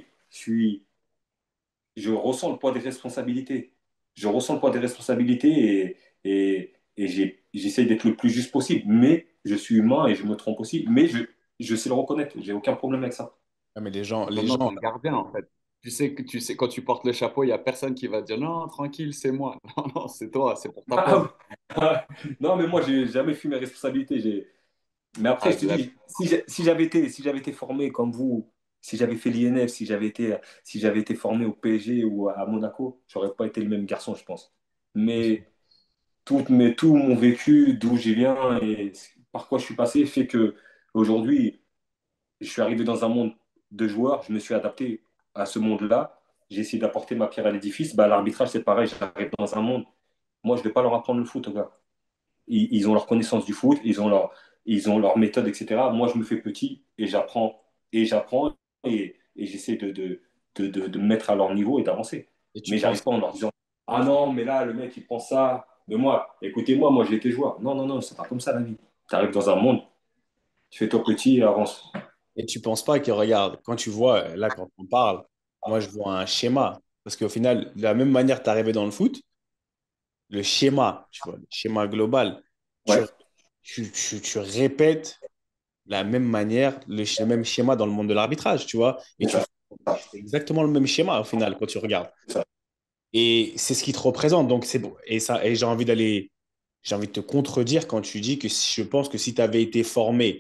je ressens le poids des responsabilités. Je ressens le poids des responsabilités j'essaye d'être le plus juste possible. Mais je suis humain et je me trompe aussi. Mais je sais le reconnaître. J'ai aucun problème avec ça. Ah, mais les Maintenant, tu gens, es le gardien, en fait. Tu sais, quand tu portes le chapeau, il n'y a personne qui va te dire non, tranquille, c'est moi. Non, non, c'est toi, c'est pour Ah, t'apprendre. non, mais moi, j'ai jamais fui mes responsabilités. Mais après, Ah, je te dis, si j'avais été formé comme vous, si j'avais fait l'INF, si j'avais été formé au PSG ou à Monaco, j'aurais pas été le même garçon, je pense. Mais tout mon vécu, d'où j'y viens et par quoi je suis passé, fait que aujourd'hui, je suis arrivé dans un monde de joueurs, je me suis adapté à ce monde-là, j'ai essayé d'apporter ma pierre à l'édifice. Bah, l'arbitrage, c'est pareil, j'arrive dans un monde. Moi, je ne vais pas leur apprendre le foot, gars. Ils ont leur connaissance du foot, ils ont leur méthode, etc. Moi, je me fais petit et j'apprends et j'essaie de me mettre à leur niveau et d'avancer. et tu Mais penses, j'arrive pas en leur disant, ah non, mais là, le mec, il prend ça. Mais moi, écoutez-moi, moi, j'ai été joueur. Non, non, non, c'est pas comme ça la vie. Tu arrives dans un monde, tu fais toi petit et avance. et tu penses pas que, regarde, quand tu vois, là, quand on parle, moi, je vois un schéma. Parce qu'au final, de la même manière que tu es arrivé dans le foot, le schéma, tu vois, le schéma global, tu, Ouais, tu répètes la même manière, le même schéma dans le monde de l'arbitrage, tu vois. Et c'est tu ça. fais exactement le même schéma au final quand tu regardes. C'est ça. Et c'est ce qui te représente. Donc, c'est bon. Et ça, et j'ai envie de te contredire quand tu dis que je pense que si tu avais été formé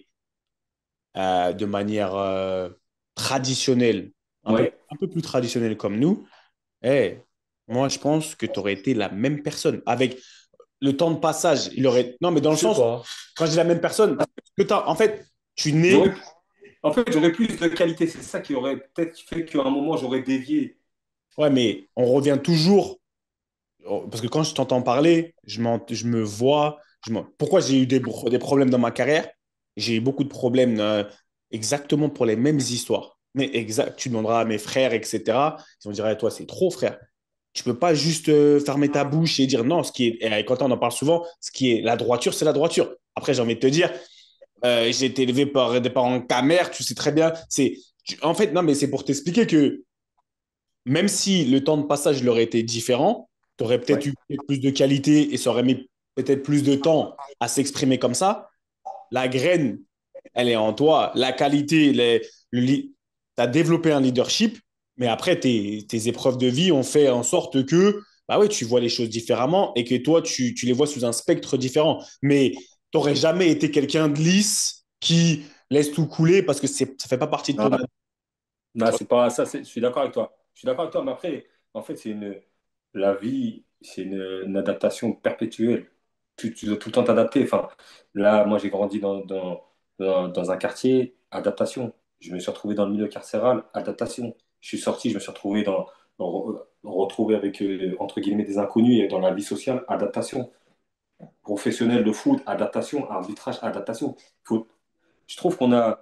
de manière traditionnelle, Ouais. un peu plus traditionnelle comme nous, eh, moi, je pense que tu aurais été la même personne. Avec le temps de passage, il aurait. Non, mais dans le Je sais sens, pas. quand je dis la même personne, en fait, tu nais. J'aurais, en fait, j'aurais plus de qualité. C'est ça qui aurait peut-être fait qu'à un moment, j'aurais dévié. Ouais, mais on revient toujours. Parce que quand je t'entends parler, je me vois. Pourquoi j'ai eu des problèmes dans ma carrière? J'ai eu beaucoup de problèmes exactement pour les mêmes histoires. Mais exact, tu demanderas à mes frères, etc. Ils vont dire, eh, toi, c'est trop, frère. Tu peux pas juste fermer ta bouche et dire non. Et quand on en parle souvent, ce qui est la droiture, c'est la droiture. Après, j'ai envie de te dire, j'ai été élevé par des parents camères, tu sais très bien. En fait, non, mais c'est pour t'expliquer que même si le temps de passage leur été différent, tu aurais peut-être Ouais. eu plus de qualité et ça aurait mis peut-être plus de temps à s'exprimer comme ça. La graine, elle est en toi. La qualité, tu as développé un leadership, mais après, tes épreuves de vie ont fait en sorte que bah oui, tu vois les choses différemment et que toi, tu les vois sous un spectre différent. Mais tu n'aurais jamais été quelqu'un de lisse qui laisse tout couler parce que ça ne fait pas partie de ton Non, ADN. non, c'est pas ça. Je suis d'accord avec toi. Je suis d'accord avec toi, mais après, en fait, la vie, c'est une adaptation perpétuelle. Tu dois tout le temps t'adapter. Enfin, là, moi, j'ai grandi dans un quartier, adaptation. Je me suis retrouvé dans le milieu carcéral, adaptation. Je suis sorti, je me suis retrouvé retrouvé avec, entre guillemets, des inconnus et dans la vie sociale, adaptation. Professionnel de foot, adaptation. Arbitrage, adaptation. Faut, je trouve qu'on a,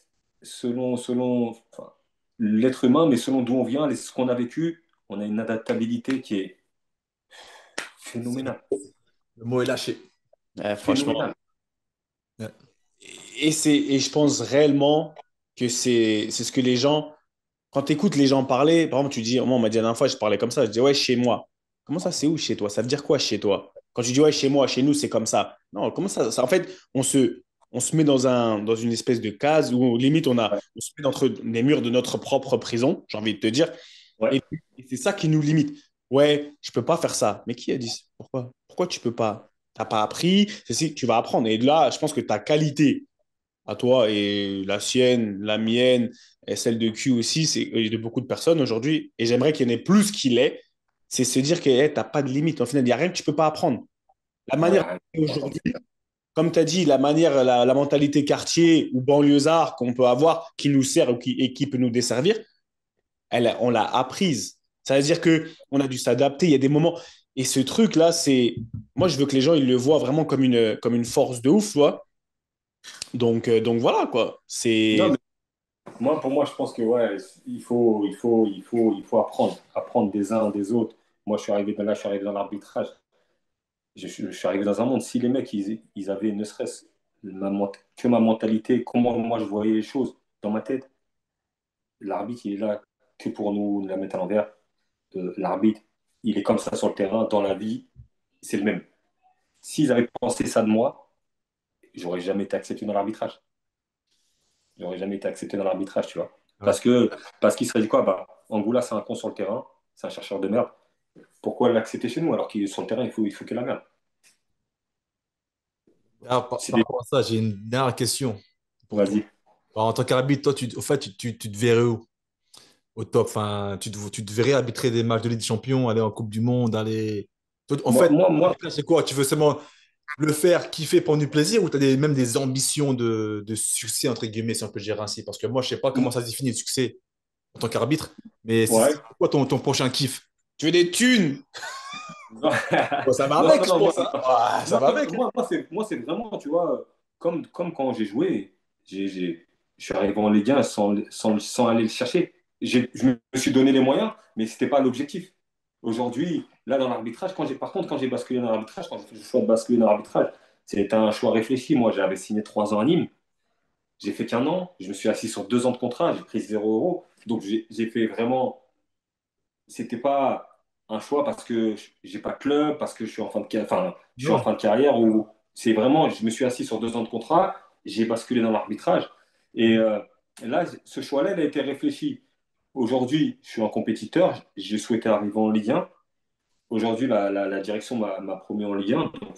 enfin, l'être humain, mais selon d'où on vient, ce qu'on a vécu, on a une adaptabilité qui est phénoménale. Le mot est lâché. Franchement, Phénoménale. et et je pense réellement que c'est ce que les gens, quand tu écoutes les gens parler, par exemple, tu dis, moi, on m'a dit la dernière fois, je parlais comme ça, je dis, ouais, chez moi. Comment ça, c'est où chez toi? Ça veut dire quoi chez toi? Quand tu dis, ouais, chez moi, chez nous, c'est comme ça. Non, comment ça en fait, on se met dans une espèce de case où limite, Ouais. on se met entre les murs de notre propre prison, j'ai envie de te dire. Ouais. Et c'est ça qui nous limite. Ouais, je peux pas faire ça. Mais qui a dit ça? Pourquoi? Pourquoi tu peux pas? t'as pas appris, ceci, tu vas apprendre. Et là, je pense que ta qualité à toi et la sienne, la mienne, et celle de Q aussi, c'est et de beaucoup de personnes aujourd'hui, et j'aimerais qu'il y en ait plus qu'il est, c'est se dire que hey, tu n'as pas de limite. Au final, il n'y a rien que tu ne peux pas apprendre. La manière Ouais, aujourd'hui, comme tu as dit, la manière, la mentalité quartier ou banlieusard qu'on peut avoir qui nous sert et qui peut nous desservir, on l'a apprise. Ça veut dire qu'on a dû s'adapter. Il y a des moments. Et ce truc-là, c'est. Moi, je veux que les gens ils le voient vraiment comme une force de ouf, tu vois. Donc voilà, quoi. non, C'est. mais moi, pour moi, je pense que ouais, il faut apprendre des uns des autres. Moi, je suis arrivé dans l'arbitrage. Je suis arrivé dans un monde. Si les mecs, ils avaient ne serait-ce que ma mentalité, comment moi je voyais les choses dans ma tête, l'arbitre, il est là que pour nous la mettre à l'envers. L'arbitre, il est comme ça sur le terrain, dans la vie, c'est le même. S'ils avaient pensé ça de moi, j'aurais jamais été accepté dans l'arbitrage. J'aurais jamais été accepté dans l'arbitrage, tu vois. Ouais. Parce qu'il serait dit quoi? Bah, Angoula, c'est un con sur le terrain, c'est un chercheur de merde. Pourquoi l'accepter chez nous alors qu'il est sur le terrain, il faut que la merde. Ah, C'est par des... rapport à ça, j'ai une dernière question pour toi. Vas-y. Alors, en tant qu'arbitre, toi, au fait, tu te verrais où? Au top. Enfin, tu te verrais arbitrer des matchs de Ligue des Champions, aller en Coupe du Monde, aller. Toi, en Moi, fait, moi, moi, c'est quoi? Tu veux seulement le faire kiffer pour du plaisir ou tu as même des ambitions de succès, entre guillemets, si on peut dire ainsi? Parce que moi, je sais pas comment ça se définit le succès en tant qu'arbitre, mais c'est ouais. quoi ton prochain kiff? Tu veux des thunes? Non, Bon, ça va non, avec, je non, pense, hein? Ah, ça moi, va avec. c'est vraiment, tu vois, comme quand j'ai joué, je suis arrivé en Ligue 1 sans aller le chercher. Je me suis donné les moyens, mais ce n'était pas l'objectif. Aujourd'hui, là, dans l'arbitrage, par contre, quand j'ai basculé dans l'arbitrage, quand j'ai fait le choix de basculer dans l'arbitrage, c'était un choix réfléchi. Moi, j'avais signé 3 ans à Nîmes. J'ai fait qu'un an. Je me suis assis sur 2 ans de contrat. J'ai pris 0 euros. Donc, j'ai fait vraiment. C'était pas un choix parce que j'ai pas de club, parce que je suis en fin de, enfin, je suis en Non. fin de carrière ou c'est vraiment, je me suis assis sur 2 ans de contrat, j'ai basculé dans l'arbitrage. Et là, ce choix-là, il a été réfléchi. Aujourd'hui, je suis un compétiteur, j'ai souhaité arriver en Ligue 1. Aujourd'hui, la direction m'a promu en Ligue 1, donc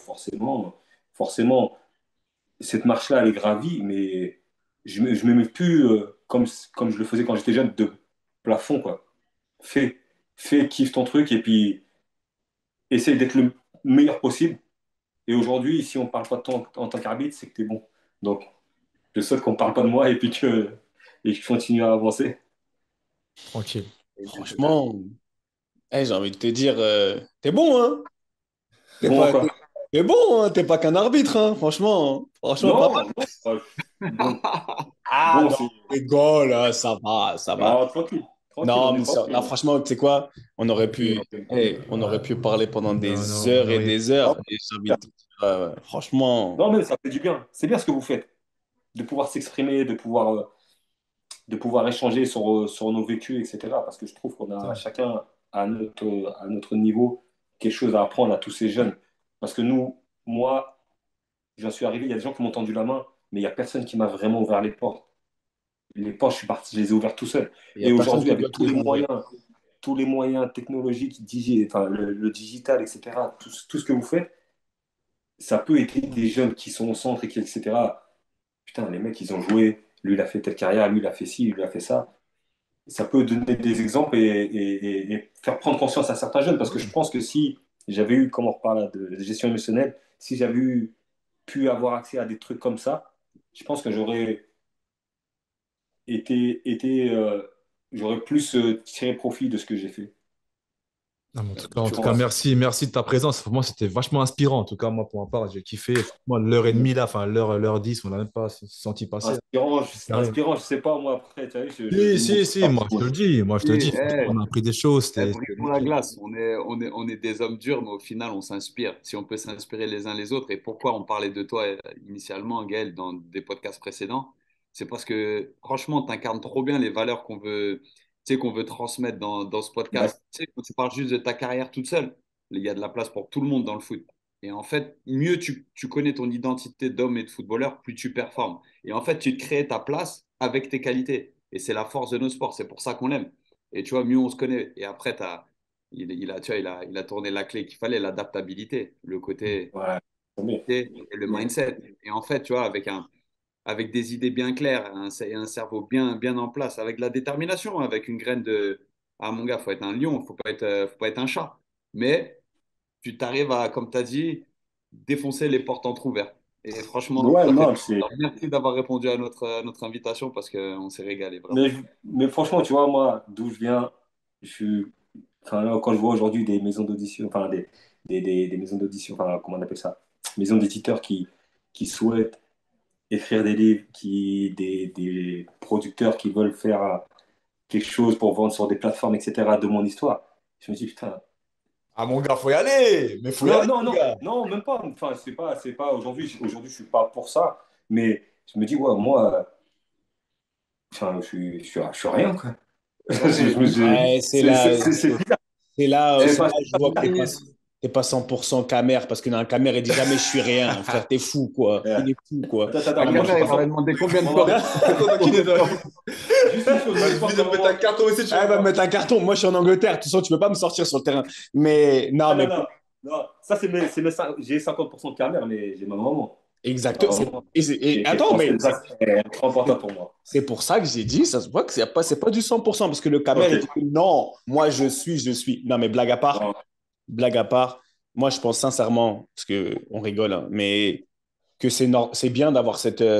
forcément, cette marche-là, elle est gravie, mais je me mets plus comme je le faisais quand j'étais jeune, de plafond, quoi. Fais, kiffe ton truc et puis essaye d'être le meilleur possible. Et aujourd'hui, si on parle pas de toi en tant qu'arbitre, c'est que tu es bon. Donc, je souhaite qu'on parle pas de moi et que je continue à avancer. Tranquille. Franchement, j'ai envie de te dire, t'es bon, hein? T'es Bon, pas, quoi. t'es bon, hein? T'es pas qu'un arbitre, hein? Franchement, franchement, pas mal. Non, non. Bon, Ah bon, non, c'est. rigole, hein, ça va, ça va. Non, tranquille. Tranquille, Non, on est mais là, tranquille. franchement, tu sais quoi? Tranquille, On aurait pu parler pendant Non, des non, heures et non, des Non, heures. Et j'ai envie de te dire, franchement, non, mais ça fait du bien. C'est bien ce que vous faites. De pouvoir s'exprimer, de pouvoir échanger sur nos vécus, etc. Parce que je trouve qu'on a chacun à notre niveau quelque chose à apprendre à tous ces jeunes. Parce que nous, moi, j'en suis arrivé, il y a des gens qui m'ont tendu la main, mais il n'y a personne qui m'a vraiment ouvert les portes. Les portes, je suis parti, je les ai ouvertes tout seul. il n'y a Et personne aujourd'hui, qui doit avec te les ouvrir. tous les moyens technologiques, enfin, le digital, etc., tout ce que vous faites, ça peut aider des jeunes qui sont au centre, etc. Putain, les mecs, ils ont joué, lui, il a fait telle carrière, lui, il a fait ci, lui, il a fait ça. Ça peut donner des exemples et faire prendre conscience à certains jeunes. Parce que je pense que si j'avais eu, comme on reparle de gestion émotionnelle, si j'avais pu avoir accès à des trucs comme ça, je pense que j'aurais plus tiré profit de ce que j'ai fait. Non, mais en Tu tout cas, vois? merci de ta présence. Pour moi, c'était vachement inspirant. En tout cas, moi, pour ma part, j'ai kiffé. Franchement, l'heure et demie, là, enfin, l'heure 10, on n'a même pas senti passer. Carré. Inspirant, je sais pas, moi, après, tu vois, je Si, vis mon si, truc si, un petit peu. moi, je te le dis. Et, Franchement, on a appris des choses. C'était brisons la nickel. glace. On est des hommes durs, mais au final, on s'inspire. Si on peut s'inspirer les uns les autres, et pourquoi on parlait de toi initialement, Gaël, dans des podcasts précédents, c'est parce que franchement, tu incarnes trop bien les valeurs qu'on veut transmettre dans ce Ouais. podcast. Tu sais, quand tu parles juste de ta carrière toute seule, il y a de la place pour tout le monde dans le foot. Et en fait, mieux tu connais ton identité d'homme et de footballeur, plus tu performes. Et en fait, tu te crées ta place avec tes qualités. Et c'est la force de nos sports. C'est pour ça qu'on l'aime. Et tu vois, mieux on se connaît. Et après, tu vois, il a tourné la clé qu'il fallait, l'adaptabilité, le côté. Ouais. Mais, et le mindset. Et en fait, tu vois, avec des idées bien claires, un cerveau bien en place, avec de la détermination, avec une graine de ah mon gars, faut être un lion, faut pas être un chat. Mais tu t'arrives à, comme tu as dit, défoncer les portes entrouvertes. Et franchement, ouais, ça fait non, plaisir. Merci d'avoir répondu à notre invitation parce qu'on s'est régalé vraiment. mais franchement, tu vois, moi, d'où je viens, je suis, enfin, là, quand je vois aujourd'hui des maisons d'audition, enfin, des maisons d'audition, enfin, comment on appelle ça? Maisons d'éditeurs qui souhaitent écrire des livres, des producteurs qui veulent faire quelque chose pour vendre sur des plateformes, etc., de mon histoire. Je me dis, putain, Ah, mon gars, faut y aller. Mais faut y non, aller, non, mon non, gars. non, même pas. Enfin, c'est pas aujourd'hui, je suis pas pour ça. Mais je me dis, ouais, moi, enfin, je suis rien, quoi. Je me dis, Ouais, c'est bizarre. c'est Enfin, là où je vois que t'es pas 100% camère, parce que dans un camère, il dit jamais je suis rien. Frère, t'es fou, quoi. Il est fou, quoi. La Mais moi, je suis caméra, il pas m'avait ça. demandé combien de Moi, cordes. Attends, t'as qui combien de dedans? temps Juste une chose, Vas-y, l'histoire viens d'un de mettre un moment. carton aussi, tu Elle vas va me voir. mettre un carton. Moi, je suis en Angleterre. De toute façon, tu peux pas me sortir sur le terrain. Mais non, Ah mais non, non, non. Ça, j'ai 50% de caméra, mais j'ai ma maman. Ma exactement. maman, Et qui est attends, mais française, ça, c'est trop important pour moi. c'est pour ça que j'ai dit, ça se voit que c'est pas du 100%, parce que le camère, Ok. il dit non, moi, je suis. Non, mais Non, blague à part, moi, je pense sincèrement, parce qu'on rigole, hein, mais que c'est bien d'avoir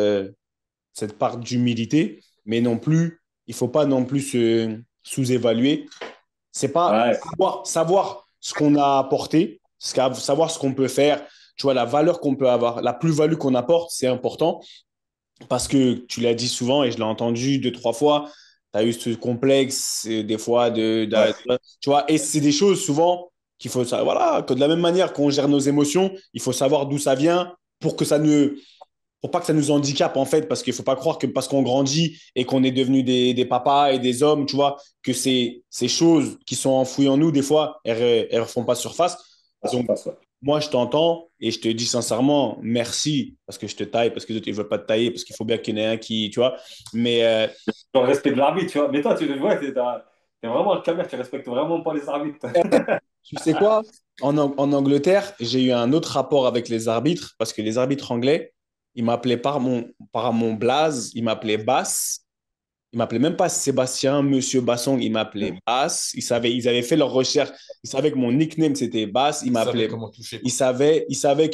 cette part d'humilité, mais non plus, il faut pas non plus se sous-évaluer. C'est pas ouais, savoir ce qu'on a apporté, savoir ce qu'on peut faire, tu vois, la valeur qu'on peut avoir, la plus-value qu'on apporte, c'est important parce que tu l'as dit souvent et je l'ai entendu deux, trois fois, tu as eu ce complexe des fois ouais. tu vois, et c'est des choses souvent qu'il faut savoir, voilà, que de la même manière qu'on gère nos émotions, il faut savoir d'où ça vient pour que ça ne pour pas que ça nous handicape en fait, parce qu'il faut pas croire que parce qu'on grandit et qu'on est devenu des papas et des hommes, tu vois, que ces choses qui sont enfouies en nous, des fois, elles refont pas surface. La Donc, surface, ouais. moi, je t'entends et je te dis sincèrement merci parce que je te taille, parce que les autres, ils veulent pas te tailler, parce qu'il faut bien qu'il y en ait un qui, tu vois. Mais Dans le respect de l'arbitre, tu vois. Mais toi, tu vois, t'es vraiment un caméra, tu respectes vraiment pas les arbitres. tu sais quoi? En Angleterre, j'ai eu un autre rapport avec les arbitres parce que les arbitres anglais, ils m'appelaient par mon blaze, ils m'appelaient Bass. Il m'appelait même pas Sébastien, Monsieur Bassong, il m'appelait Bass. Ils avaient fait leur recherche. Ils savaient que mon nickname c'était Bass. Il Ils savaient m'appelait. comment toucher, quoi. Ils savaient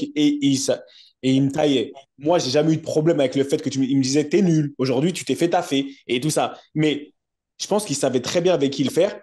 et il me taillait. Moi, j'ai jamais eu de problème avec le fait que il me disait t'es nul. Aujourd'hui, tu t'es fait taffer et tout ça. Mais je pense qu'il savait très bien avec qui le faire.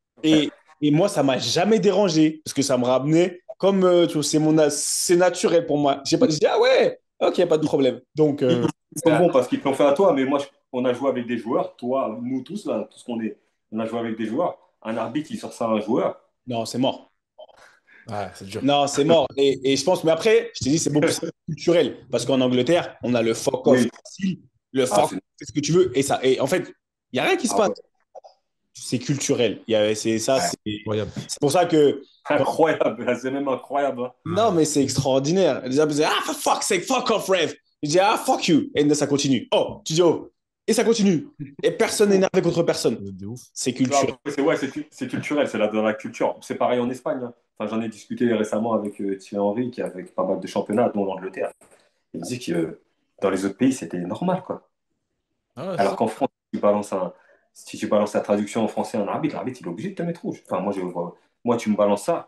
Et moi, ça m'a jamais dérangé parce que ça me ramenait comme tu vois, c'est naturel pour moi. J'ai dit ah ouais, ok, pas de problème. Donc Ils sont bons parce qu'ils te l'ont fait à toi, mais moi, on a joué avec des joueurs, toi, nous tous, là, tous qu'on est, on a joué avec des joueurs. Un arbitre, il sort ça à un joueur. non, c'est mort. Ouais, c'est dur. Non, c'est mort. Et je pense, mais après, je te dis, c'est beaucoup plus culturel. Parce qu'en Angleterre, on a le fuck off Oui. facile, le Ah, fuck, fais ce que tu veux. Et en fait, il n'y a rien qui se ah passe. ouais. C'est culturel. Ouais. Incroyable. C'est pour ça que. Incroyable, c'est même incroyable, hein. Non, mais c'est extraordinaire. Les Arabes disaient, ah, for fuck's sake, fuck off, ref. Je dis, ah, fuck you. Et là, ça continue. Oh, tu dis, oh. Et ça continue. Et personne n'est énervé contre personne. De ouf. C'est Non, culturel. après, ouais, c'est culturel, dans la culture. C'est pareil en Espagne, hein. Enfin, j'en ai discuté récemment avec Thierry Henry, qui est avec pas mal de championnats, dont l'Angleterre. Il me dit que dans les autres pays, c'était normal, quoi. Ah ouais, c'est Alors ça. qu'en France, si tu balances la traduction en français à un arbitre, l'arbitre, il est obligé de te mettre rouge. Enfin, moi, tu me balances ça,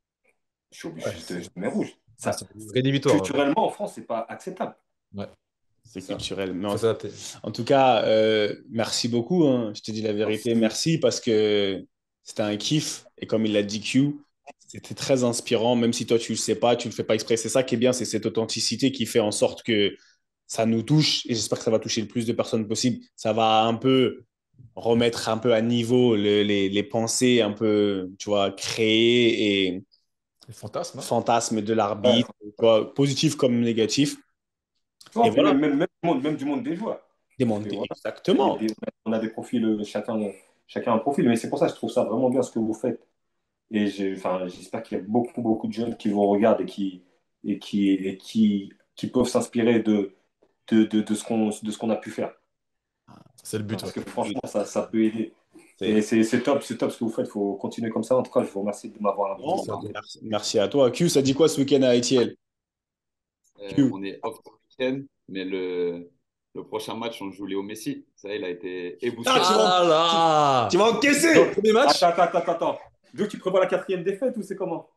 je suis Ouais, obligé de te mettre rouge. ouais, Ça, c'est rédhibitoire. Ouais. culturellement, en France, c'est pas acceptable. Ouais, C'est ça. culturel. Mais Faut s'adapter. en tout cas, merci beaucoup, hein. Je te dis la vérité. Merci parce que c'était un kiff. Et comme il l'a dit Q, c'était très inspirant. Même si toi, tu ne le sais pas, tu ne le fais pas exprès. C'est ça qui est bien, c'est cette authenticité qui fait en sorte que ça nous touche. Et j'espère que ça va toucher le plus de personnes possible. Ça va un peu remettre un peu à niveau les pensées un peu, tu vois, créées et Les fantasmes, hein. fantasmes de Ouais. l'arbitre, tu vois, positif comme négatif. Et Non, puis voilà, même du monde des joueurs. Parce que, démonter. voilà, Exactement. on a des profils, chacun un profil, mais c'est pour ça que je trouve ça vraiment bien ce que vous faites. Et enfin, j'espère qu'il y a beaucoup de jeunes qui vous regardent qui peuvent s'inspirer de ce qu'on a pu faire. C'est le but, ouais. Parce que franchement, ça peut aider. C'est Et c'est top ce que vous faites. Il faut continuer comme ça. En tout cas, je vous remercie de m'avoir invité. bon. C'est à toi. Merci à toi. Q, ça dit quoi ce week-end à ITL? On est off ce week-end, mais le prochain match, on joue Léo Messi. Ça, il a été et Busquets. Ah là Tu vas Dans encaisser. le premier match, Attends. Donc, tu prévois la quatrième défaite ou c'est comment?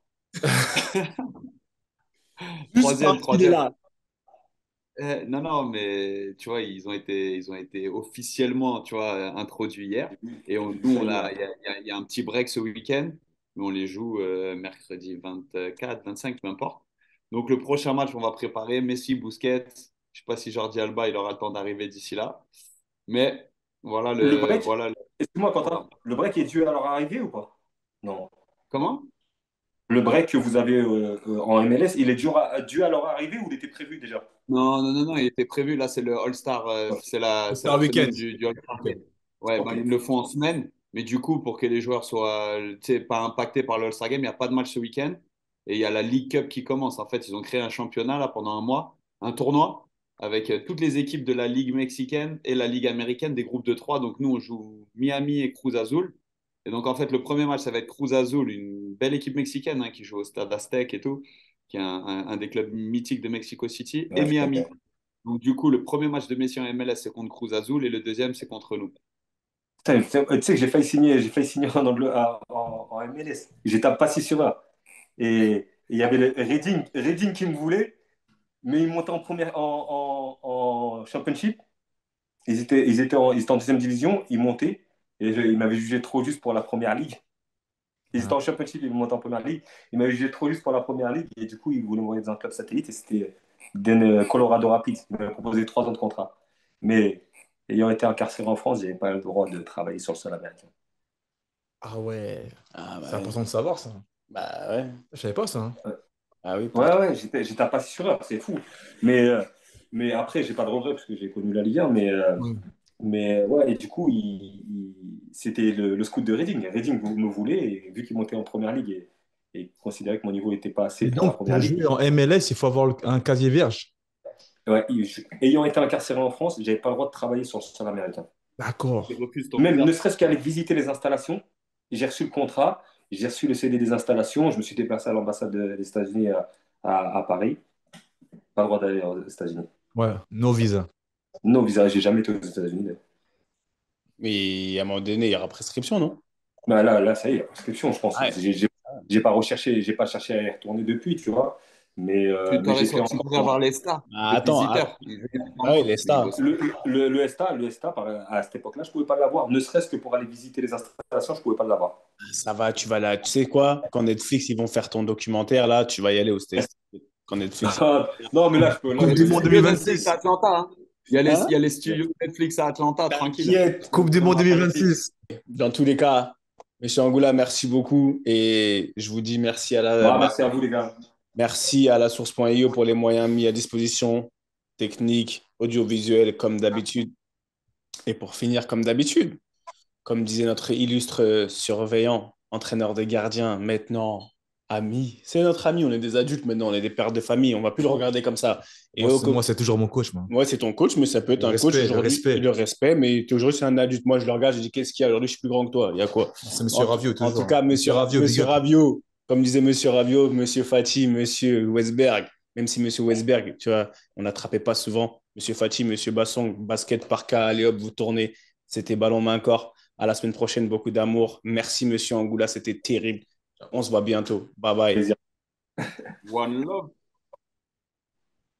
Juste Troisième, parce qu'il est troisième. là. Non, non, mais tu vois, ils ont été officiellement, tu vois, introduits hier. Et nous, il y a un petit break ce week-end, mais on les joue mercredi 24, 25, peu importe. Donc, le prochain match, on va préparer Messi, Busquets. Je sais pas si Jordi Alba, il aura le temps d'arriver d'ici là. Mais voilà Le break, voilà excuse-moi, voilà. Quentin, le break est dû à leur arrivée ou pas? Non. Comment? Le break que vous avez en MLS, il est dû à leur arrivée ou il était prévu déjà? Non, non, non, non, il était prévu. Là, c'est le All-Star, c'est c'est un la week-end. semaine du All-Star Ok. Game. Ouais, bah, Ok. ils le font en semaine, mais du coup, pour que les joueurs soient, tu sais, pas impactés par le All-Star Game, il n'y a pas de match ce week-end. Et il y a la League Cup qui commence. En fait, ils ont créé un championnat là pendant un mois, un tournoi avec toutes les équipes de la Ligue mexicaine et la Ligue américaine, des groupes de trois. Donc nous, on joue Miami et Cruz Azul. Et donc en fait, le premier match, ça va être Cruz Azul, une belle équipe mexicaine hein, qui joue au Stade Aztec et tout, qui est un des clubs mythiques de Mexico City, et Ouais, je Miami. connais. Donc, du coup, le premier match de Messi en MLS, c'est contre Cruz Azul et le deuxième, c'est contre nous. Putain, tu sais que j'ai failli signer en MLS. J'étais pas si sûr là. Et il y avait le Reading qui me voulait, mais ils montaient en première en championship. Ils étaient en deuxième division, ils montaient. Et ils m'avaient jugé trop juste pour la première ligue. Ils étaient Ah. en championship, ils montaient en première ligue. Ils m'avaient jugé trop juste pour la première ligue. Et du coup, ils voulaient m'envoyer dans un club satellite. Et c'était Colorado Rapids. Ils m'avaient proposé 3 ans de contrat. Mais ayant été incarcéré en France, je n'avais pas le droit de travailler sur le sol américain. Ah ouais, Ah c'est ouais. important de savoir ça. Bah ouais. Je savais pas ça. Hein. Ah oui, pour Ouais, toi. ouais, j'étais pas si sûr, c'est fou. Mais après, j'ai pas de regret parce que j'ai connu la Ligue 1. Ouais. Mais ouais, et du coup, c'était le scout de Reading. Reading me voulait, et vu qu'il montait en première ligue et considérait que mon niveau n'était pas assez Et pour la donc, première pour ligue, jouer en MLS, il faut avoir un casier vierge. ouais, ayant été incarcéré en France, j'avais pas le droit de travailler sur le sol américain. D'accord. Tu refuses ton Même visa. ne serait-ce qu'aller visiter les installations, j'ai reçu le contrat, j'ai reçu le CD des installations, je me suis déplacé à l'ambassade des États-Unis à Paris. Pas le droit d'aller aux États-Unis. Ouais, no visa. Non, visa, j'ai jamais été aux États-Unis. Mais à un moment donné, il y aura prescription, non? Bah là, ça y est, la prescription, je pense. Ouais. J'ai pas recherché, j'ai pas cherché à y retourner depuis, tu vois. Mais j'ai fait Tu pourrais avoir les stars Ah, de attends. visiteurs. Ils venaient Ah oui, ensemble, les mais ils stars. bossaient. le ESTA, à cette époque-là, je pouvais pas l'avoir. Ne serait-ce que pour aller visiter les installations, je pouvais pas l'avoir. Ça va, tu vas là. Tu sais quoi? Quand Netflix, ils vont faire ton documentaire, là, tu vas y aller au States. Quand Netflix. Non, mais là, je peux. Là, Coupe Il y a du les monde studios Netflix 2026. à Atlanta. Hein. Hein? Il y a les studios Netflix à Atlanta, tranquille. T'inquiète. Coupe du On monde va pas les payer. 2026. Dans tous les cas, Monsieur Angoula, merci beaucoup. Et je vous dis merci Bah, merci à vous, les gars. merci à la source.io pour les moyens mis à disposition, techniques, audiovisuels, comme d'habitude. Et pour finir, comme d'habitude, comme disait notre illustre surveillant, entraîneur des gardiens, maintenant ami. C'est notre ami, on est des adultes maintenant, on est des pères de famille, on va plus le regarder comme ça. Et Moi, c'est toujours mon coach, moi. ouais, c'est ton coach, mais ça peut être Le un coach respect, le aujourd'hui, respect. le respect, mais aujourd'hui c'est un adulte. Moi, je le regarde, je dis qu'est-ce qu'il y a aujourd'hui, je suis plus grand que toi. Il y a quoi? C'est Monsieur Ravio, En tout toujours. cas, Ravio, big monsieur up. Raviot, comme disait Monsieur Raviot, Monsieur Fati, Monsieur Westberg, même si Monsieur Westberg, tu vois, on n'attrapait pas souvent. Monsieur Fati, Monsieur Basson, basket par cas, allez hop, vous tournez. C'était ballon main corps. À la semaine prochaine, beaucoup d'amour. Merci Monsieur Angoula, c'était terrible. On se voit bientôt. Bye bye. Plaisir. One love.